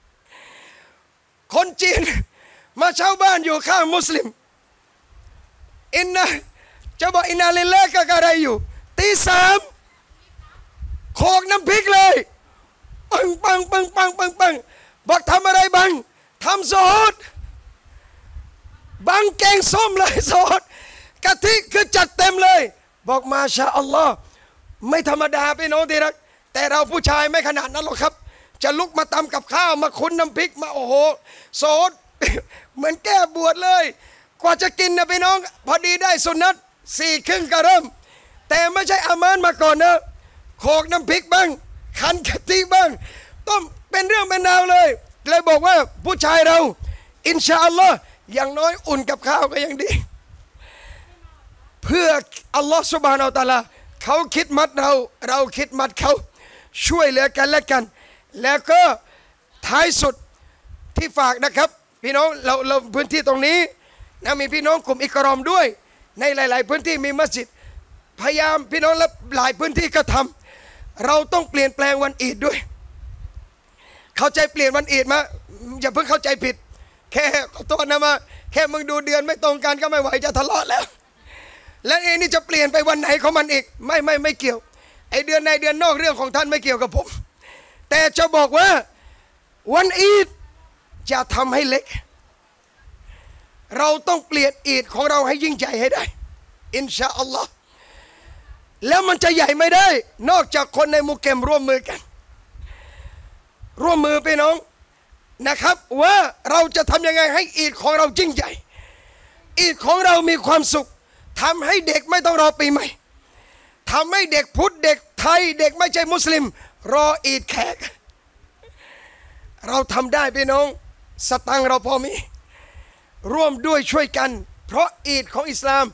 คนจีนมาเช่าบ้านอยู่ข้างมุสลิมอินนะจะบอกอินนาลิลลาห์ก็อะไรอยู่ตีสามโขกน้ำพริกเลยปังปังปังปังปังปังบอกทำอะไรบังทำโซฮดบังแกงส้มเลยโซฮดกะทิคือจัดเต็มเลยบอกมาชาอัลลอฮ์ไม่ธรรมดาพี่น้องที่รักแต่เราผู้ชายไม่ขนาดนั้นหรอกครับจะลุกมาตำกับข้าวมาคุ้นน้ำพริกมาโอ้โหโซฮดเหมือนแก้บวชเลยกว่าจะกินนะพี่น้องพอดีได้สุนัตสี่ครึ่งก็เริ่มแต่ไม่ใช่อามานมาก่อนนะโขกน้ำพริกบ้างขันกะทิบ้างต้มเป็นเรื่องเป็นราวเลยเลยบอกว่าผู้ชายเราอินชาอัลลอฮ์อย่างน้อยอุ่นกับข้าวก็ยังดีเพื่ออัลลอฮ์ซุบฮานะฮูวะตะอาลาเขาคิดมัดเราเราคิดมัดเขาช่วยเหลือกันและกันแล้วก็ท้ายสุดที่ฝากนะครับพี่น้องเราเราพื้นที่ตรงนี้นะมีพี่น้องกลุ่มอิกรอมด้วยในหลายๆพื้นที่มีมัสยิดพยายามพี่น้องและหลายพื้นที่ก็ทำเราต้องเปลี่ยนแปลงวันอีดด้วยเข้าใจเปลี่ยนวันอีดมาอย่าเพิ่งเข้าใจผิดแค่ขอโทษนะมาแค่มึงดูเดือนไม่ตรงกันก็ไม่ไหวจะทะเลาะแล้วและเอนี่จะเปลี่ยนไปวันไหนของมันอีกไม่ไม่ไม่เกี่ยวไอเดือนในเดือนนอกเรื่องของท่านไม่เกี่ยวกับผมแต่จะบอกว่าวันอีดจะทำให้เล็กเราต้องเปลี่ยนอีดของเราให้ยิ่งใหญ่ให้ได้อินชาอัลลอฮ์แล้วมันจะใหญ่ไม่ได้นอกจากคนในมุกเกมร่วมมือกันร่วมมือไปน้องนะครับว่าเราจะทำยังไงให้อีดของเรายิ่งใหญ่อีดของเรามีความสุขทำให้เด็กไม่ต้องรอปีใหม่ทำให้เด็กพุทธเด็กไทยเด็กไม่ใช่มุสลิมรออีดแขกเราทำได้พี่น้องสตังเราพอมีร่วมด้วยช่วยกันเพราะอีดของอิสลาม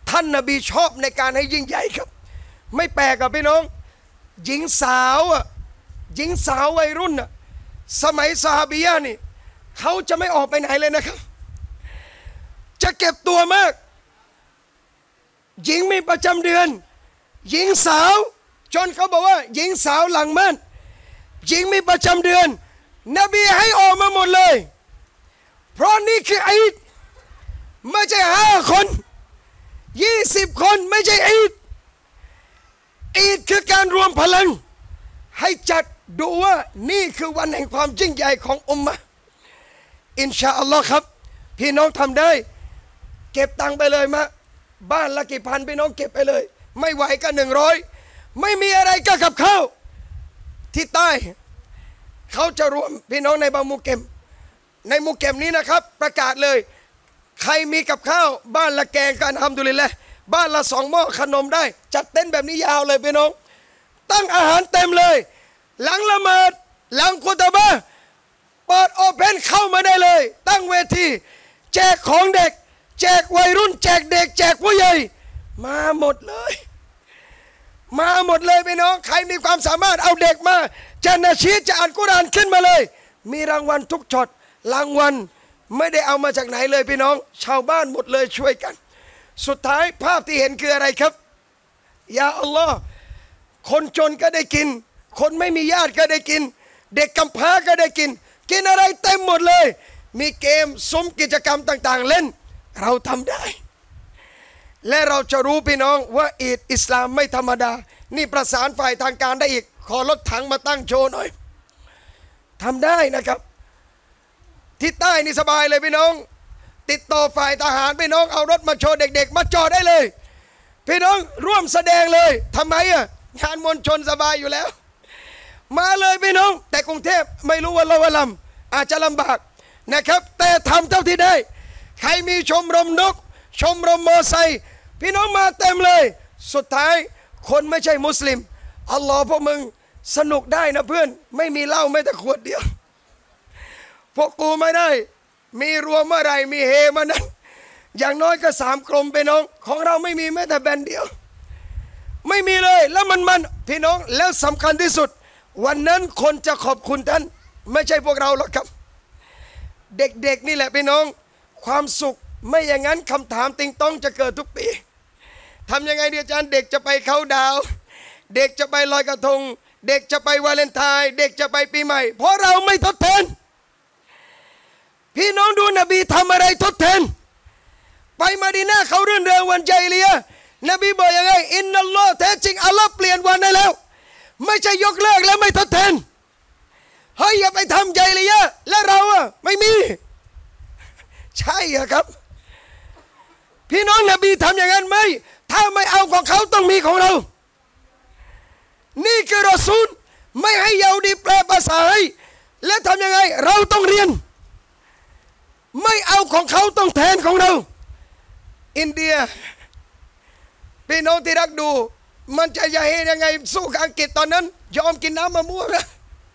ท่านนบีชอบในการให้ยิ่งใหญ่ครับไม่แปลกกับพี่น้องหญิงสาวอ่ะหญิงสาววัยรุ่นอ่ะสมัยซอฮาบียะห์นี่เขาจะไม่ออกไปไหนเลยนะครับจะเก็บตัวมากหญิงมีประจำเดือนหญิงสาวจนเขาบอกว่าหญิงสาวหลังม่านหญิงมีประจำเดือนนบีให้ออกมาหมดเลยเพราะนี่คืออีดไม่ใช่ห้าคนยี่สิบคนไม่ใช่อีดอีดคือการรวมพลังให้จัดดูว่านี่คือวันแห่งความยิ่งใหญ่ของอุมมะห์อินชาอัลลอฮ์ครับพี่น้องทำได้เก็บตังไปเลยมาบ้านละกี่พันพี่น้องเก็บไปเลยไม่ไหวก็หนึ่งร้อยไม่มีอะไรก็กับข้าวที่ใต้เขาจะรวมพี่น้องในบางมุกเก็มในมุกเก็มนี้นะครับประกาศเลยใครมีกับข้าวบ้านละแกงกันทำดุลิลละบ้านละสองหม้อขนมได้จัดเต็นท์แบบนี้ยาวเลยพี่น้องตั้งอาหารเต็มเลยหลังละหมาดหลังคุตบะห์เปิดโอเพนเข้ามาได้เลยตั้งเวทีแจกของเด็กแจกวัยรุ่นแจกเด็กแจกผู้ใหญ่มาหมดเลยมาหมดเลยพี่น้องใครมีความสามารถเอาเด็กมาจะนาชีจะอ่านกุรอานขึ้นมาเลยมีรางวัลทุกช็อตรางวัลไม่ได้เอามาจากไหนเลยพี่น้องชาวบ้านหมดเลยช่วยกันสุดท้ายภาพที่เห็นคืออะไรครับยาอัลลอฮ์คนจนก็ได้กินคนไม่มีญาติก็ได้กินเด็กกำพร้าก็ได้กินกินอะไรเต็มหมดเลยมีเกมซุ้มกิจกรรมต่างๆเล่นเราทำได้และเราจะรู้พี่น้องว่าอีดอิสลามไม่ธรรมดานี่ประสานฝ่ายทางการได้อีกขอรถถังมาตั้งโชว์หน่อยทำได้นะครับที่ใต้นี่สบายเลยพี่น้องติดต่อฝ่ายทหารพี่น้องเอารถมาโชว์เด็กๆมาจอดได้เลยพี่น้องร่วมแสดงเลยทำไมอ่ะงานมวลชนสบายอยู่แล้วมาเลยพี่น้องแต่กรุงเทพไม่รู้ว่าเราว่าลำอาจจะลำบากนะครับแต่ทำเท่าที่ได้ใครมีชมรมนกชมรมมอไซค์พี่น้องมาเต็มเลยสุดท้ายคนไม่ใช่มุสลิมอัลลอฮ์พวกมึงสนุกได้นะเพื่อนไม่มีเหล้าไม่แต่ขวดเดียวพวกกูไม่ได้มีรวมเมื่อไรมีเฮมานั้นอย่างน้อยก็สามกลมพี่น้องของเราไม่มีแม้แต่แบนเดียวไม่มีเลยแล้วมันมันพี่น้องแล้วสำคัญที่สุดวันนั้นคนจะขอบคุณท่านไม่ใช่พวกเราหรอกครับเด็กๆนี่แหละพี่น้องความสุขไม่อย่างนั้นคำถามติงต้องจะเกิดทุกปีทำยังไงดีอาจารย์เด็กจะไปเข้าดาวเด็กจะไปลอยกระทงเด็กจะไปวาเลนไทน์เด็กจะไปปีใหม่เพราะเราไม่ทดแทนพี่น้องดูนบีทำอะไรทดแทนไปมาดีนาเขาเรื่องเริงวันใจเลียนบีบอกยังไงอินนัลลอฮ์แท้จริงอัลลอฮ์เปลี่ยนวันได้แล้วไม่ใช่ยกเลิกแล้วไม่ทดแทนเฮ้ยอย่าไปทำใจเลียและเราอะไม่มีใช่เหรอครับพี่น้องนบีทำอย่างนั้นไหมถ้าไม่เอาของเขาต้องมีของเรานี่คือรอซูลไม่ให้เยาดีแปลภาษาให้และทำยังไงเราต้องเรียนไม่เอาของเขาต้องแทนของเราอินเดียพี่น้องที่รักดูมันจะใหญ่ยังไงสู้กับอังกฤษตอนนั้นยอมกินน้ำมะม่วงนะ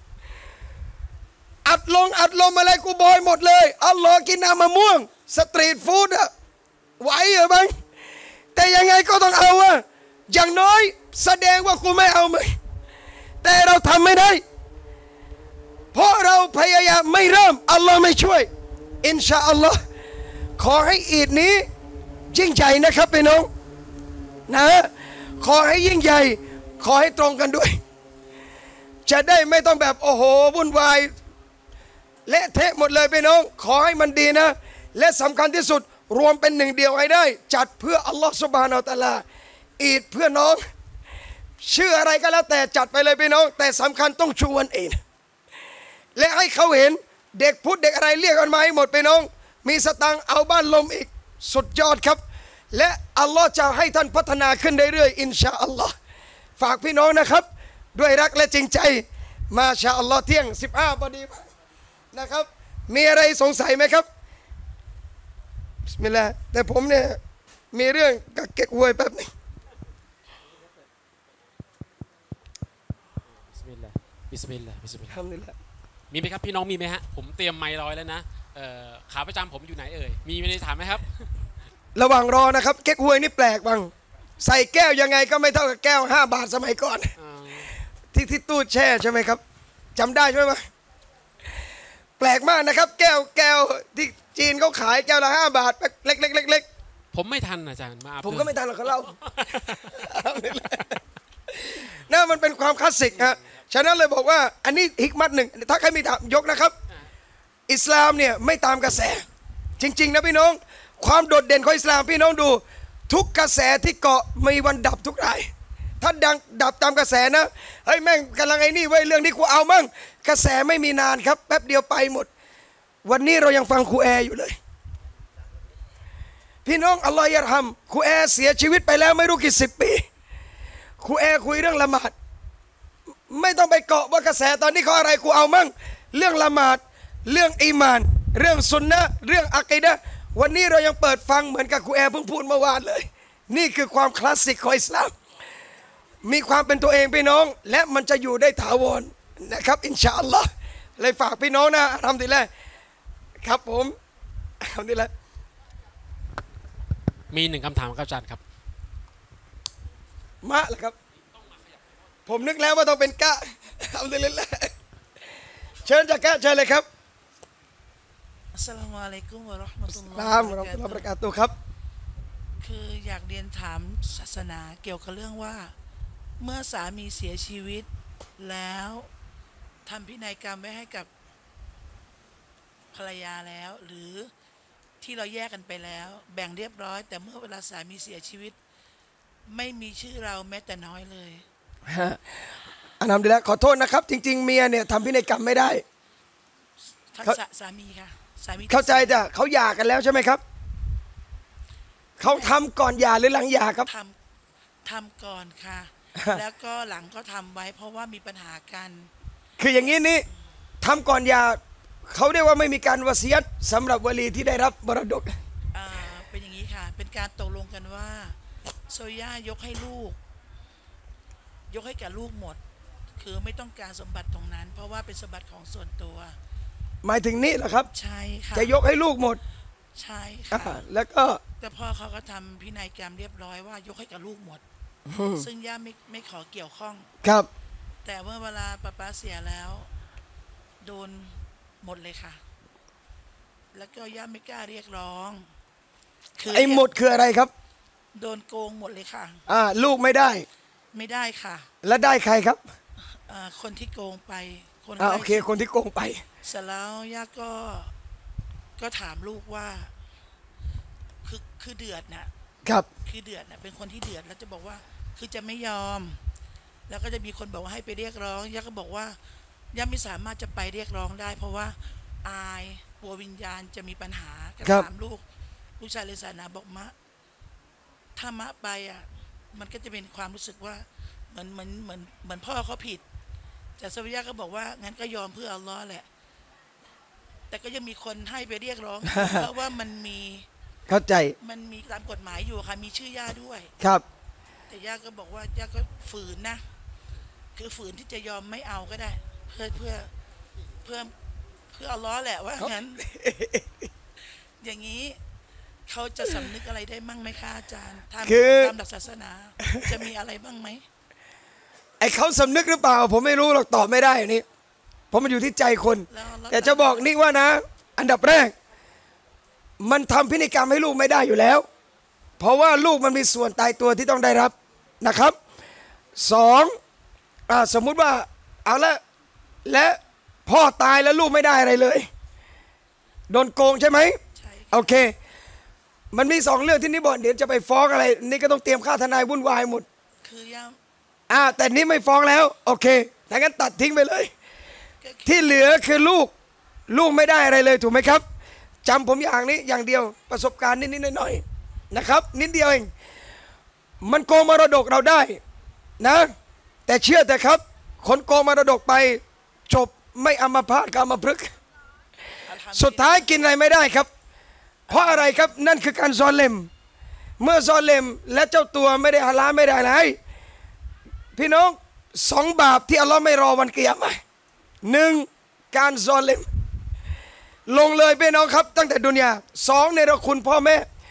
อัดลงอัดลมอะไรกูบอยหมดเลยอัลลอฮ์กินน้ำมะม่วงสตรีทฟู้ดอะไหวเหรอบังแต่ยังไงก็ต้องเอาอะอย่างน้อยแสดงว่ากูไม่เอาไหมแต่เราทำไม่ได้เพราะเราพยายามไม่เริ่มอัลลอฮ์ไม่ช่วยอินชาอัลลอฮ์ขอให้อีดนี้ยิ่งใหญ่นะครับพี่น้องนะขอให้ยิ่งใหญ่ขอให้ตรงกันด้วยจะได้ไม่ต้องแบบโอ้โหวุ่นวายเละเทะหมดเลยพี่น้องขอให้มันดีนะและสำคัญที่สุดรวมเป็นหนึ่งเดียวให้ได้จัดเพื่ออัลลอฮฺซุบฮานะฮูวะตะอาลาอีดเพื่อน้องชื่ออะไรก็แล้วแต่จัดไปเลยพี่น้องแต่สำคัญต้องชวนเองและให้เขาเห็นเด็กพุทธเด็กอะไรเรียกกันมาให้หมดพี่น้องมีสตังเอาบ้านลมอีกสุดยอดครับและอัลลอฮ์จะให้ท่านพัฒนาขึ้นเรื่อยๆอินชาอัลลอฮ์ฝากพี่น้องนะครับด้วยรักและจริงใจมาชาอัลลอฮ์เที่ยงสิบห้าพอดีนะครับมีอะไรสงสัยไหมครับบิสมิลลาห์แต่ผมเนี่ยมีเรื่องกับเก็กหวยแป๊บนึงบิสมิลลาห์บิสมิลลาห์บิสมิลลาห์ทำนี่แหละมีไหมครับพี่น้องมีไหมฮะผมเตรียมไมค์รอยแล้วนะขาประจำผมอยู่ไหนเอ่ยมีไม่ได้ถามไหมครับระหว่างรอนะครับเก๊กฮวยนี่แปลกบ้างใส่แก้วยังไงก็ไม่เท่ากับแก้วห้าบาทสมัยก่อนที่ที่ตู้แช่ใช่ไหมครับจำได้ใช่ไหมแปลกมากนะครับแก้วแก้วที่จีนเขาขายแก้วละห้าบาทเล็กเล็กเล็กเล็กผมไม่ทันอาจารย์มาผมก็ไม่ทันหรอกเขาเล่าน่ามันเป็นความคลาสสิกฮะฉะนั้นเลยบอกว่าอันนี้ฮิกมัตหนึ่งถ้าใครมีถามยกนะครับอิสลามเนี่ยไม่ตามกระแสจริงๆนะพี่น้องความโดดเด่นของอิสลามพี่น้องดูทุกกระแสที่เกาะมีวันดับทุกรายถ้าดังดับตามกระแสนะเฮ้ยแม่งกำลังไอ้นี่ไว้เรื่องนี้กูเอามั่งกระแสไม่มีนานครับแป๊บเดียวไปหมดวันนี้เรายังฟังครูแอร์อยู่เลยพี่น้องอัลลอฮฺยะร์ฮัมครูแอร์เสียชีวิตไปแล้วไม่รู้กี่สิบปีครูแอร์คุยเรื่องละหมาดไม่ต้องไปเกาะว่ากระแสตอนนี้เขาอะไรกูเอามั่งเรื่องละหมาดเรื่องอีมานเรื่องสุนนะเรื่องอะกีดะห์วันนี้เรายังเปิดฟังเหมือนกับครูแอร์เพิ่งพูดเมื่อวานเลยนี่คือความคลาสสิกของอิสลามมีความเป็นตัวเองพี่น้องและมันจะอยู่ได้ถาวรนะครับอินชาอัลลอฮ์เลยฝากพี่น้องนะทำดีแล้วครับผมทำดีแล้วมีหนึ่งคำถามครับอาจารย์ครับมะเหรอครับผมนึกแล้วว่าต้องเป็นกะทำดีแล้วเชิญจากกะเชิญเลยครับอัสสลามุอะลัยกุมวะเราะห์มะตุลลอฮ์วะบะเราะกาตุฮ์ครับคืออยากเรียนถามศาสนาเกี่ยวกับเรื่องว่าเมื่อสามีเสียชีวิตแล้วทำพินัยกรรมไว้ให้กับภรรยาแล้วหรือที่เราแยกกันไปแล้วแบ่งเรียบร้อยแต่เมื่อเวลาสามีเสียชีวิตไม่มีชื่อเราแม้แต่น้อยเลยอันนั้นดีแล้วขอโทษนะครับจริงๆเมียเนี่ยทำพินัยกรรมไม่ได้ทั้งสามีค่ะสามีเข้าใจจ้ะเขาหย่ากันแล้วใช่ไหมครับเขาทำก่อนหย่าหรือหลังหย่าครับทำทำก่อนค่ะแล้วก็หลังก็ทำไว้เพราะว่ามีปัญหากันคืออย่างนี้นี่ทำก่อนหย่าเขาเรียกว่าไม่มีการวะซียะห์สำหรับวลีที่ได้รับมรดกอ่าเป็นอย่างนี้ค่ะเป็นการตกลงกันว่าโซย่ายกให้ลูกยกให้แก่ลูกหมดคือไม่ต้องการสมบัติตรงนั้นเพราะว่าเป็นสมบัติของส่วนตัวหมายถึงนี้เหรอครับใช่ค่ะจะยกให้ลูกหมดใช่ค่ะแล้วก็แต่พ่อเขาก็ทำพินัยกรรมเรียบร้อยว่ายกให้กับลูกหมดซึ่งย่าไม่ไม่ขอเกี่ยวข้องครับแต่เมื่อเวลาป้าป้าเสียแล้วโดนหมดเลยค่ะแล้วก็ย่าไม่กล้าเรียกร้องไอ้หมดคืออะไรครับโดนโกงหมดเลยค่ะอ่าลูกไม่ได้ไม่ได้ค่ะแล้วได้ใครครับอ่าคนที่โกงไปคนอ่าโอเคคนที่โกงไปเสร็จแล้วย่าก็ก็ถามลูกว่าคือคือเดือดนะครับคือเดือดนะเป็นคนที่เดือดแล้วจะบอกว่าคือจะไม่ยอมแล้วก็จะมีคนบอกว่าให้ไปเรียกร้องย่าก็บอกว่าย่าไม่สามารถจะไปเรียกร้องได้เพราะว่าอายกลัววิญญาณจะมีปัญหาก็ถามลูกลูกชายเลยสานาบอกมะถ้ามะไปอ่ะมันก็จะเป็นความรู้สึกว่าเหมือนเหมือนเหมือนเหมือนพ่อเขาผิดแต่ซาวิยาก็บอกว่างั้นก็ยอมเพื่ออัลลอฮ์แหละแต่ก็ยังมีคนให้ไปเรียกร้องเพราะว่ามันมีเข้าใจมันมีตามกฎหมายอยู่ค่ะมีชื่อย่าด้วยครับแต่ย่าก็บอกว่าย่าก็ฝืนนะคือฝืนที่จะยอมไม่เอาก็ได้เพื่อเพื่อเพื่อเพื่ออัลลอฮ์แหละว่างั้นอย่างนี้เขาจะสำนึกอะไรได้มั่งไหมคะอาจารย์ตามตามหลักศาสนาจะมีอะไรบ้างไหมไอ้เขาสำนึกหรือเปล่าผมไม่รู้หรอกตอบไม่ได้นี่เพราะมันอยู่ที่ใจคนแต่จะบอกนี่ว่านะอันดับแรกมันทำพินัยกรรมให้ลูกไม่ได้อยู่แล้วเพราะว่าลูกมันมีส่วนตายตัวที่ต้องได้รับนะครับสองอ่าสมมุติว่าเอาละและพ่อตายแล้วลูกไม่ได้อะไรเลยโดนโกงใช่ไหมใช่โอเคมันมีสองเรื่องที่นี่บอกเดี๋ยวจะไปฟ้องอะไรนี่ก็ต้องเตรียมค่าทนายวุ่นวายหมดคือย่าอ่าแต่นี่ไม่ฟ้องแล้วโอเคถ้างั้นตัดทิ้งไปเลยที่เหลือคือลูกลูกไม่ได้อะไรเลยถูกไหมครับจำผมอย่างนี้อย่างเดียวประสบการณ์นิดๆหน่อยๆนะครับนิดเดียวเองมันโกงมรดกเราได้นะแต่เชื่อแต่ครับคนโกงมรดกไปจบไม่อัมพาตกับอัมพฤกษ์สุดท้ายกินอะไรไม่ได้ครับเพราะอะไรครับนั่นคือการซอเลมเมื่อซอเลมและเจ้าตัวไม่ได้ฮาลาลไม่ได้อะไรพี่น้องสองบาปที่อัลลอฮ์ไม่รอวันกิยามะห์หนึ่งการซอเลมลงเลยพี่น้องครับตั้งแต่ดุนยาสองในเราคุณพ่อแม่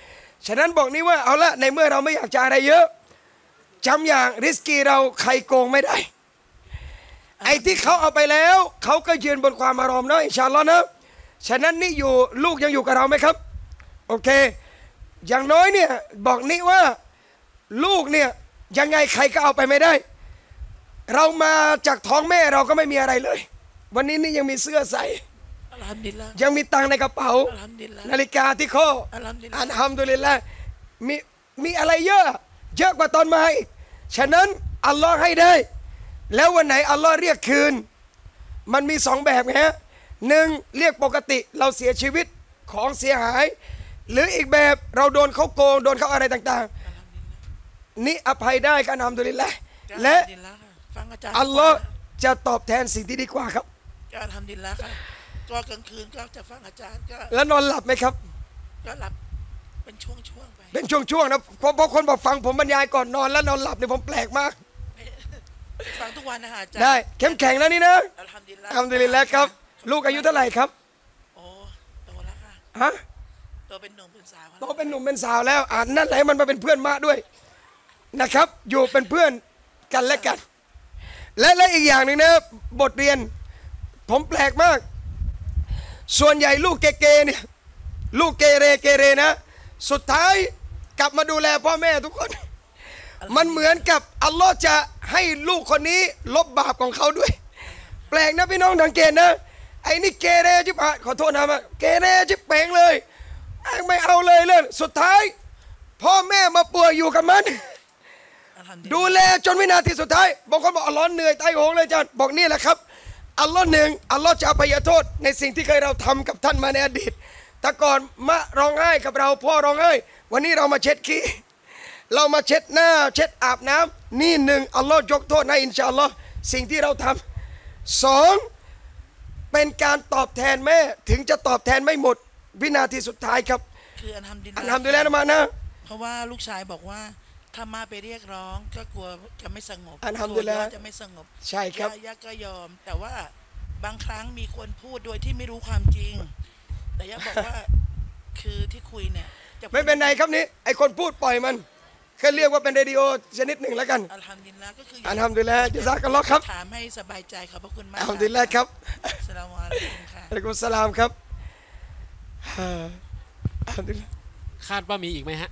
ฉะนั้นบอกนี้ว่าเอาละในเมื่อเราไม่อยากจะอะไรเยอะจำอย่างริสกีเราใครโกงไม่ได้ไอ้ที่เขาเอาไปแล้วเขาก็ยืนบนความอารมณ์นะอินชาอัลลอฮ์นะฉะนั้นนี่อยู่ลูกยังอยู่กับเราไหมครับโอเคอย่างน้อยเนี่ยบอกนี่ว่าลูกเนี่ยยังไงใครก็เอาไปไม่ได้เรามาจากท้องแม่เราก็ไม่มีอะไรเลยวันนี้นี่ยังมีเสื้อใส่ยังมีตังค์ในกระเป๋านาฬิกาที่ข้ออัลฮัมดุลิลละมีมีอะไรเยอะเยอะกว่าตอนมาอีกฉะนั้นอัลลอฮ์ให้ได้แล้ววันไหนอัลลอฮ์เรียกคืนมันมีสองแบบไงฮะหนึ่งเรียกปกติเราเสียชีวิตของเสียหายหรืออีกแบบเราโดนเขาโกงโดนเขาอะไรต่างๆนี่อภัยได้กันอัลฮัมดุลิลละและอัลลอฮ์จะตอบแทนสิ่งที่ดีกว่าครับก็ทำดีแล้วค่ะก็กลางคืนก็จะฟังอาจารย์ก็แล้วนอนหลับไหมครับก็หลับเป็นช่วงๆไปเป็นช่วงๆนะเพราะคนบอกฟังผมบรรยายก่อนนอนแล้วนอนหลับเนี่ยผมแปลกมากฟังทุกวันนะอาจารย์ได้เข้มแข็งแล้วนี่นะอัลฮัมดุลิลละห์ครับลูกอายุเท่าไหร่ครับโอ้โตแล้วค่ะฮะโตเป็นหนุ่มเป็นสาวโตเป็นหนุ่มเป็นสาวแล้วอ่านนั่นแหละมันมาเป็นเพื่อนมาด้วยนะครับอยู่เป็นเพื่อนกันและกันและและอีกอย่างหนึ่งนะบทเรียนผมแปลกมากส่วนใหญ่ลูกเกๆเนี่ยลูกเกเรเกเรนะสุดท้ายกลับมาดูแลพ่อแม่ทุกคนมันเหมือนกับอัลลอฮ์จะให้ลูกคนนี้ลบบาปของเขาด้วยแปลกนะพี่น้องสังเกตนะไอ้นี่เกเรจิบะขอโทษนะมาเกเรจิบเป่งเลยไม่เอาเลยเลยสุดท้ายพ่อแม่มาป่วยอยู่กับมันดูแลจนวินาทีสุดท้ายบางคนบอกอัลลอฮ์เหนื่อยตายโหงเลยจันบอกนี่แหละครับอัลลอฮ์หนึ่งอัลลอฮ์จะอภัยโทษในสิ่งที่เคยเราทำกับท่านมาในอดีตแต่ก่อนมาร้องไห้กับเราพ่อร้องไห้วันนี้เรามาเช็ดขี้เรามาเช็ดหน้าเช็ดอาบน้ำนี่หนึ่งอัลลอฮ์ยกโทษให้อินชาอัลลอฮ์สิ่งที่เราทำสองเป็นการตอบแทนแม่ถึงจะตอบแทนไม่หมดวินาทีสุดท้ายครับคืออันทำดีอันทำดีแล้วนะมานะเพราะว่าลูกชายบอกว่าถ้ามาไปเรียกร้องก็กลัวจะไม่สงบอันทำดีแล้วจะไม่สงบใช่ครับยาก็ยอมแต่ว่าบางครั้งมีคนพูดโดยที่ไม่รู้ความจริงแต่ยาบอกว่าคือที่คุยเนี่ยไม่เป็นไรครับนี้ไอคนพูดปล่อยมันแค่เรียกว่าเป็นเรดิโอชนิดหนึ่งแล้วกันอัลฮัมดุลิลละก็คืออัลฮัมดุลิลละจะซักกันล็อกครับถามให้สบายใจขอบพระคุณมากอัลฮัมดุลิลละครับอัสสลามุอะลัยกุมค่ะอะลัยกุมสลามครับอัลฮัมดุลิลละคาดว่ามีอีกไหมฮะ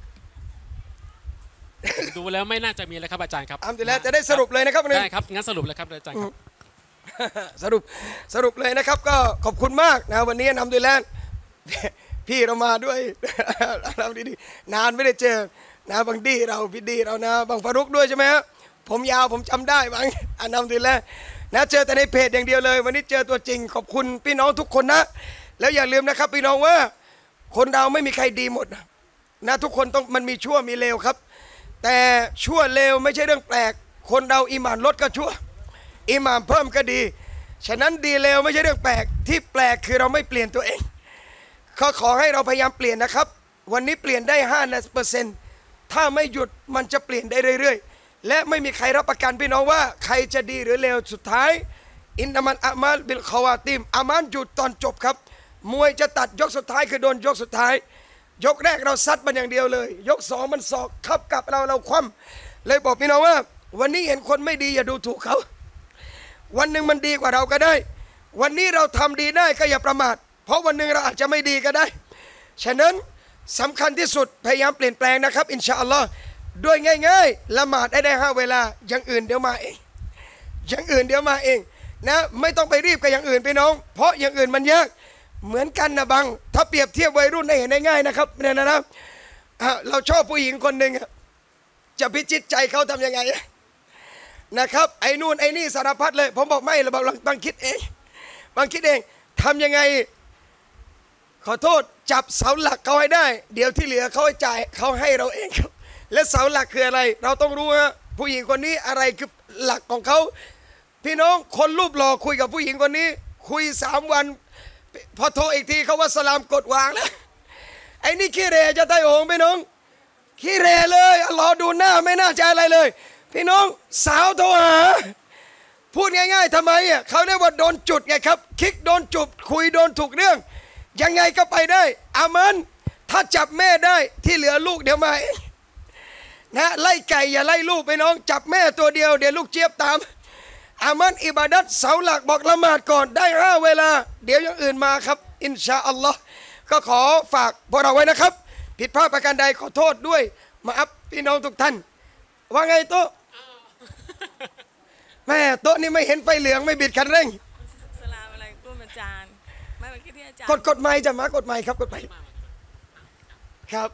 ดูแล้วไม่น่าจะมีแล้วครับอาจารย์ครับอัลฮัมดุลิลละจะได้สรุปเลยนะครับได้ครับงั้นสรุปเลยครับอาจารย์ครับสรุปสรุปเลยนะครับก็ขอบคุณมากนะวันนี้อัลฮัมดุลิลละพี่เรามาด้วยเราดีๆนานไม่ได้เจอนะบางดีเราพี่ดีเรานะบางฟารุกด้วยใช่ไหมฮะผมยาวผมจำได้บางอันนั้นดีแล้วนะเจอแต่ในเพจอย่างเดียวเลยวันนี้เจอตัวจริงขอบคุณพี่น้องทุกคนนะแล้วอย่าลืมนะครับพี่น้องว่าคนเราไม่มีใครดีหมดนะทุกคนต้องมันมีชั่วมีเลวครับแต่ชั่วเลวไม่ใช่เรื่องแปลกคนเราอิหม่านลดก็ชั่วอิหม่านเพิ่มก็ดีฉะนั้นดีเลวไม่ใช่เรื่องแปลกที่แปลกคือเราไม่เปลี่ยนตัวเองเขาขอให้เราพยายามเปลี่ยนนะครับวันนี้เปลี่ยนได้ห้าเปอร์เซ็นต์ถ้าไม่หยุดมันจะเปลี่ยนได้เรื่อยๆและไม่มีใครรับประกันพี่น้องว่าใครจะดีหรือเลวสุดท้ายอินนามันอามัลบิลคาวาติมอามันหยุดตอนจบครับมวยจะตัดยกสุดท้ายคือโดนยกสุดท้ายยกแรกเราซัดมันอย่างเดียวเลยยกสองมันศอกขับกับเราเราคว่ำเลยบอกพี่น้องว่าวันนี้เห็นคนไม่ดีอย่าดูถูกเขาวันหนึ่งมันดีกว่าเราก็ได้วันนี้เราทำดีได้ก็อย่าประมาทเพราะวันหนึ่งเราอาจจะไม่ดีก็ได้ฉะนั้นสำคัญที่สุดพยายามเปลี่ยนแปลงนะครับอินชาอัลลอฮ์ด้วยง่ายๆละหมาดได้ได้ห้าเวลาอย่างอื่นเดี๋ยวมาเองอย่างอื่นเดี๋ยวมาเองนะไม่ต้องไปรีบกับอย่างอื่นพี่น้องเพราะอย่างอื่นมันยากเหมือนกันนะบังถ้าเปรียบเทียบวัยรุ่นได้เห็นได้ง่ายนะครับเนี่ยนะนะเราชอบผู้หญิงคนหนึ่งจะพิจิตใจเขาทำยังไงนะครับไอ้นู่นไอ้นี่สารพัดเลยผมบอกไม่เราบางคิดเองบางคิดเองทำยังไงขอโทษจับเสาหลักเขาให้ได้เดี๋ยวที่เหลือเขาให้จ่ายเขาให้เราเองครับและเสาหลักคืออะไรเราต้องรู้ฮะผู้หญิงคนนี้อะไรคือหลักของเขาพี่น้องคนรูปหล่อคุยกับผู้หญิงคนนี้คุยสามวันพอโทรอีกทีเขาว่าสลามกดวางแล้วไอ้นี่ขี้เรจะได้โหงพี่น้องขี้เรเลยอัลลอฮ์ดูหน้าไม่น่าใจอะไรเลยพี่น้องสาวโทรหาพูดง่ายๆทำไมอ่ะเขาเรียกว่าโดนจุดไงครับคลิกโดนจุดคุยโดนถูกเรื่องยังไงก็ไปได้อามันถ้าจับแม่ได้ที่เหลือลูกเดี๋ยวมาเองนะไล่ไก่อย่าไล่ลูกไปน้องจับแม่ตัวเดียวเดี๋ยวลูกเจี๊ยบตามอามันอิบาดัตเสาหลักบอกละหมาดก่อนได้ห้าเวลาเดี๋ยวอย่างอื่นมาครับอินชาอัลลอฮ์ก็ขอฝากพวกเราไว้นะครับผิดพลาดประการใดขอโทษด้วยมาอัพพี่น้องทุกท่านว่าไงโต๊ะแม่โต๊ะนี่ไม่เห็นไฟเหลืองไม่บิดคันเร่งสลามอะไรกุมอาจารย์ไม่เมื่อกี้ที่อาจารย์กดกดไม้จะมากดไม้ครับกดไม้ครับ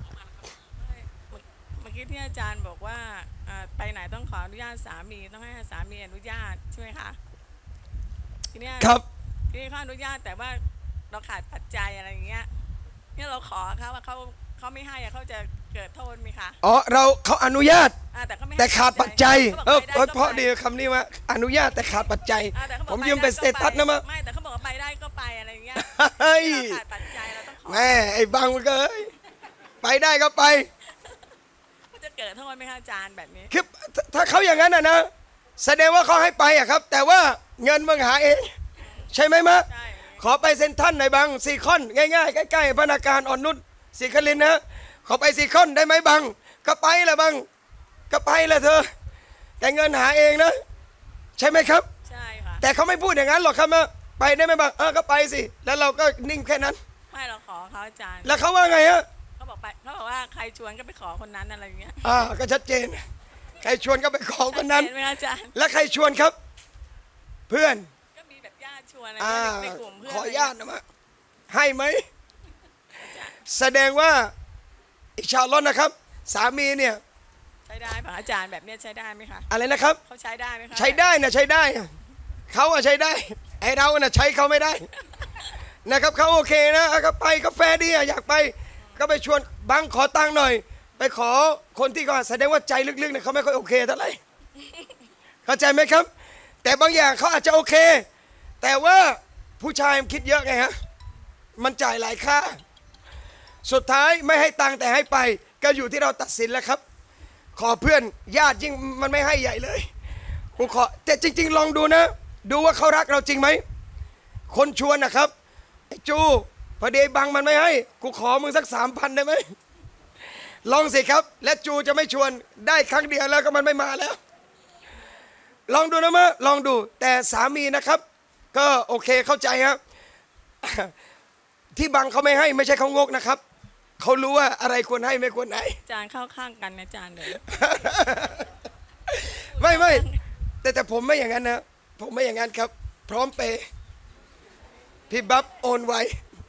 เมื่อกี้ที่อาจารย์บอกว่าไปไหนต้องขออนุญาตสามีต้องให้สามีอนุญาตใช่ไหมคะทีนี้ครับทีนี้เขาอนุญาตแต่ว่าเราขาดปัจจัยอะไรอย่างเงี้ยเนี่ยเราขอเขาว่าเขาเขาไม่ให้เขาจะเกิดโทษไหมคะอ๋อเราเขาอนุญาตแต่ขาดปัจจัยเออเพราะดีคำนี้ว่าอนุญาตแต่ขาดปัจจัยผมยืมเป็นสเตตัสนะมั้งไม่แต่เขาบอกว่าไปได้ก็ไปอะไรอย่างเงี้ยขาดปัจจัยเราต้องขอแม่ไอ้บังมันเกยไปได้ก็ไปจะเกิดโทษไหมคะอาจารย์แบบนี้คือถ้าเขาอย่างนั้นนะนะแสดงว่าเขาให้ไปอะครับแต่ว่าเงินมึงหาเองใช่ไหมมะขอไปเซ็นทรัลหน่อยบังซีคอนง่ายๆใกล้ๆพนักงานอ่อนนุชสีคลินนะขอไปซีคอนได้ไหมบังก็ไปแหละบังก็ไปแหละเธอแต่เงินหาเองนะใช่ไหมครับใช่ค่ะแต่เขาไม่พูดอย่างนั้นหรอกครับมาไปได้ไหมบังเออก็ไปสิแล้วเราก็นิ่งแค่นั้นไม่เราขอเขาอาจารย์แล้วเขาว่าไงฮะเขาบอกไปเขาบอกว่าใครชวนก็ไปขอคนนั้นอะไรอย่างเงี้ยอ่าก็ชัดเจนใครชวนก็ไปขอคนนั้นแล้วใครชวนครับเพื่อนก็มีแบบญาติชวนในกลุ่มเพื่อนขอญาตินะมาให้ไหมแสดงว่าอิชาอัลลอฮ์นะครับสามีเนี่ยใช้ได้ป่ะอาจารย์แบบนี้ใช้ได้ไหมคะอะไรนะครับเขาใช้ได้ไหมคะใช้ได้นะใช้ได้เขาอะใช้ได้ไอเราน่ะใช้เขาไม่ได้นะครับเขาโอเคนะก็ไปก็แฟร์ดีอยากไปก็ไปชวนบังขอตังค์หน่อยไปขอคนที่ก็แสดงว่าใจลึกๆเนี่ยเขาไม่ค่อยโอเคเท่าไหร่เข้าใจไหมครับแต่บางอย่างเขาอาจจะโอเคแต่ว่าผู้ชายมันคิดเยอะไงฮะมันจ่ายหลายค่าสุดท้ายไม่ให้ตังค์แต่ให้ไปก็อยู่ที่เราตัดสินแล้วครับขอเพื่อนญาติยิ่งมันไม่ให้ใหญ่เลยกูขอแต่จริงๆลองดูนะดูว่าเขารักเราจริงไหมคนชวนนะครับไอ้จูพอดีบังมันไม่ให้กูขอมึงสักสามพันได้ไหมลองสิครับและจูจะไม่ชวนได้ครั้งเดียวแล้วก็มันไม่มาแล้วลองดูนะมะลองดูแต่สามีนะครับก็โอเคเข้าใจครับที่บังเขาไม่ให้ไม่ใช่เขางกนะครับเขารู้ว่าอะไรควรให้ไม่ควรให้อาจารย์เข้าข้างกันนะอาจารย์เลยไม่ไม่แต่แต่ผมไม่อย่างนั้นนะผมไม่อย่างนั้นครับพร้อมเปย์พี่บับโอนไว้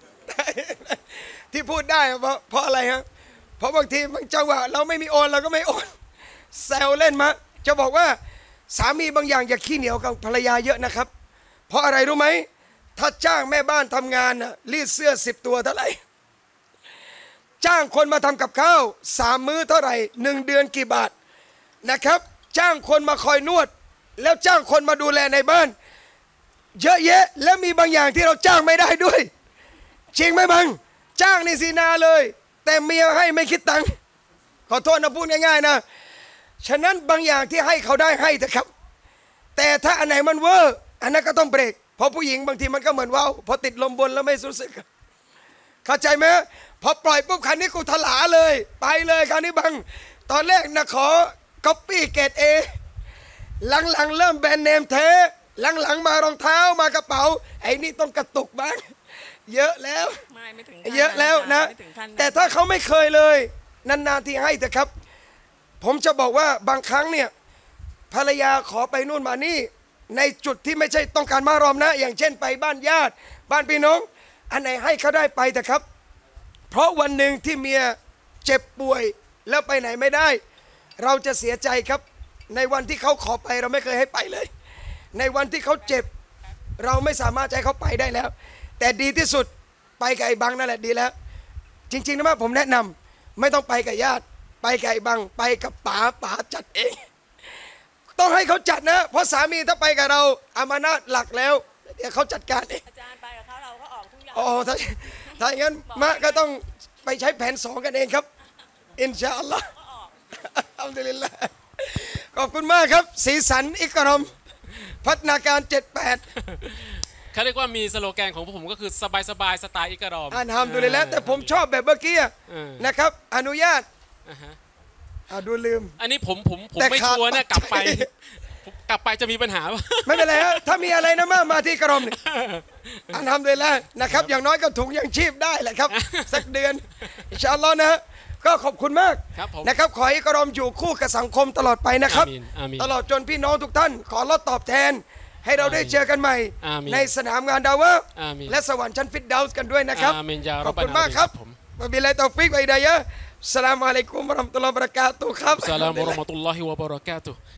ที่พูดได้เพราะเพราะอะไรฮะเพราะบางทีบางจังหวะเราไม่มีโอนเราก็ไม่โอนแซวเล่นมาจะบอกว่าสามีบางอย่างอย่าขี้เหนียวกับภรรยาเยอะนะครับเพราะอะไรรู้ไหมถ้าจ้างแม่บ้านทำงานนะรีดเสื้อสิบตัวเท่าไหร่จ้างคนมาทำกับข้าวสามมื้อเท่าไหร่หนึ่งเดือนกี่บาทนะครับจ้างคนมาคอยนวดแล้วจ้างคนมาดูแลในบ้านเยอะแยะแล้วมีบางอย่างที่เราจ้างไม่ได้ด้วยจริงไหมบังจ้างนี่สีนาเลยแต่เมียให้ไม่คิดตังค์ขอโทษนะพูดง่ายๆนะฉะนั้นบางอย่างที่ให้เขาได้ให้เถอะครับแต่ถ้าอันไหนมันเวอร์อันนั้นก็ต้องเบรกเพราะผู้หญิงบางทีมันก็เหมือนว่าวพอติดลมบนแล้วไม่รู้สึกเข้าใจไหมพอปล่อยปุ๊บคันนี้กูถลาเลยไปเลยคันนี้บังตอนแรกนะขอก๊อปปี้เกรดเอหลังๆเริ่มแบรนด์เนมเทหลังๆมารองเท้ามากระเป๋าไอ้นี่ต้องกระตุกบ้างเยอะแล้วไม่ไม่ถึงเยอะแล้วนะแต่ถ้าเขาไม่เคยเลยนานๆที่ให้เถอะครับผมจะบอกว่าบางครั้งเนี่ยภรรยาขอไปนู่นมานี่ในจุดที่ไม่ใช่ต้องการมารอมนะอย่างเช่นไปบ้านญาติบ้านพี่น้องอันไหนให้เขาได้ไปเถอะครับเพราะวันหนึ่งที่เมียเจ็บป่วยแล้วไปไหนไม่ได้เราจะเสียใจครับในวันที่เขาขอไปเราไม่เคยให้ไปเลยในวันที่เขาเจ็บเราไม่สามารถให้เขาไปได้แล้วแต่ดีที่สุดไปกับไอ้บังนั่นแหละดีแล้วจริงๆนะผมแนะนำไม่ต้องไปกับญาติไปกับไอ้บังไปกับป๋าป๋าจัดเองต้องให้เขาจัดนะเพราะสามีถ้าไปกับเราอามานะหลักแล้วเดี๋ยวเขาจัดการเองอาจารย์ไปกับเขาเราก็ออกทุกอย่างอ๋อถ้าถ้าอย่างนั้นมะก็ต้องไปใช้แผนสองกันเองครับอินชาอัลลอฮ์อัลฮัมดุลิลลาห์ขอบคุณมากครับสีสันอิกรอมพัฒนาการเจ็ดแปดเขาเรียกว่ามีสโลแกนของพวกผมก็คือสบายๆสไตล์อิกรอมอันทำดูเลยแล้วแต่ผมชอบแบบเมื่อกี้อะเออนะครับอนุญาตอ่าฮะอ่าดูลืมอันนี้ผมผมผมแต่ไม่ขาดชัวร์นะปัจจัยกลับไปผมกลับไปจะมีปัญหาป่ะไม่เป็นไรฮะถ้ามีอะไรนะมามาที่กรมเนี่ยอันทำเลยแล้วนะครับ อย่างน้อยก็ถุงยังชีพได้แหละครับ สักเดือนอินชาอัลลอฮ์นะฮะก็ขอบคุณมากครับผมนะครับขอให้กรมอยู่คู่กับสังคมตลอดไปนะครับอามีนอามีนตลอดจนพี่น้องทุกท่าน ขอรับตอบแทน ให้เราได้เจอกันใหม่อามีนในสนามงานดาวะห์อามีนและสวรรค์ชั้นฟิตเดาส์กันด้วยนะครับอามีนยาขรออบบ คุณบัลมากครับผมวะบิลลาฮิตตอฟิกวะฮิดายะฮ์อัสสลามุอะลัยกุมวะเราะห์มะตุลลอฮิวะบะเราะกาตุฮ์ครับอัสสลามุอะลัยกุมวะเราะห์มะตุลลอฮิวะบะเราะกาตุฮ์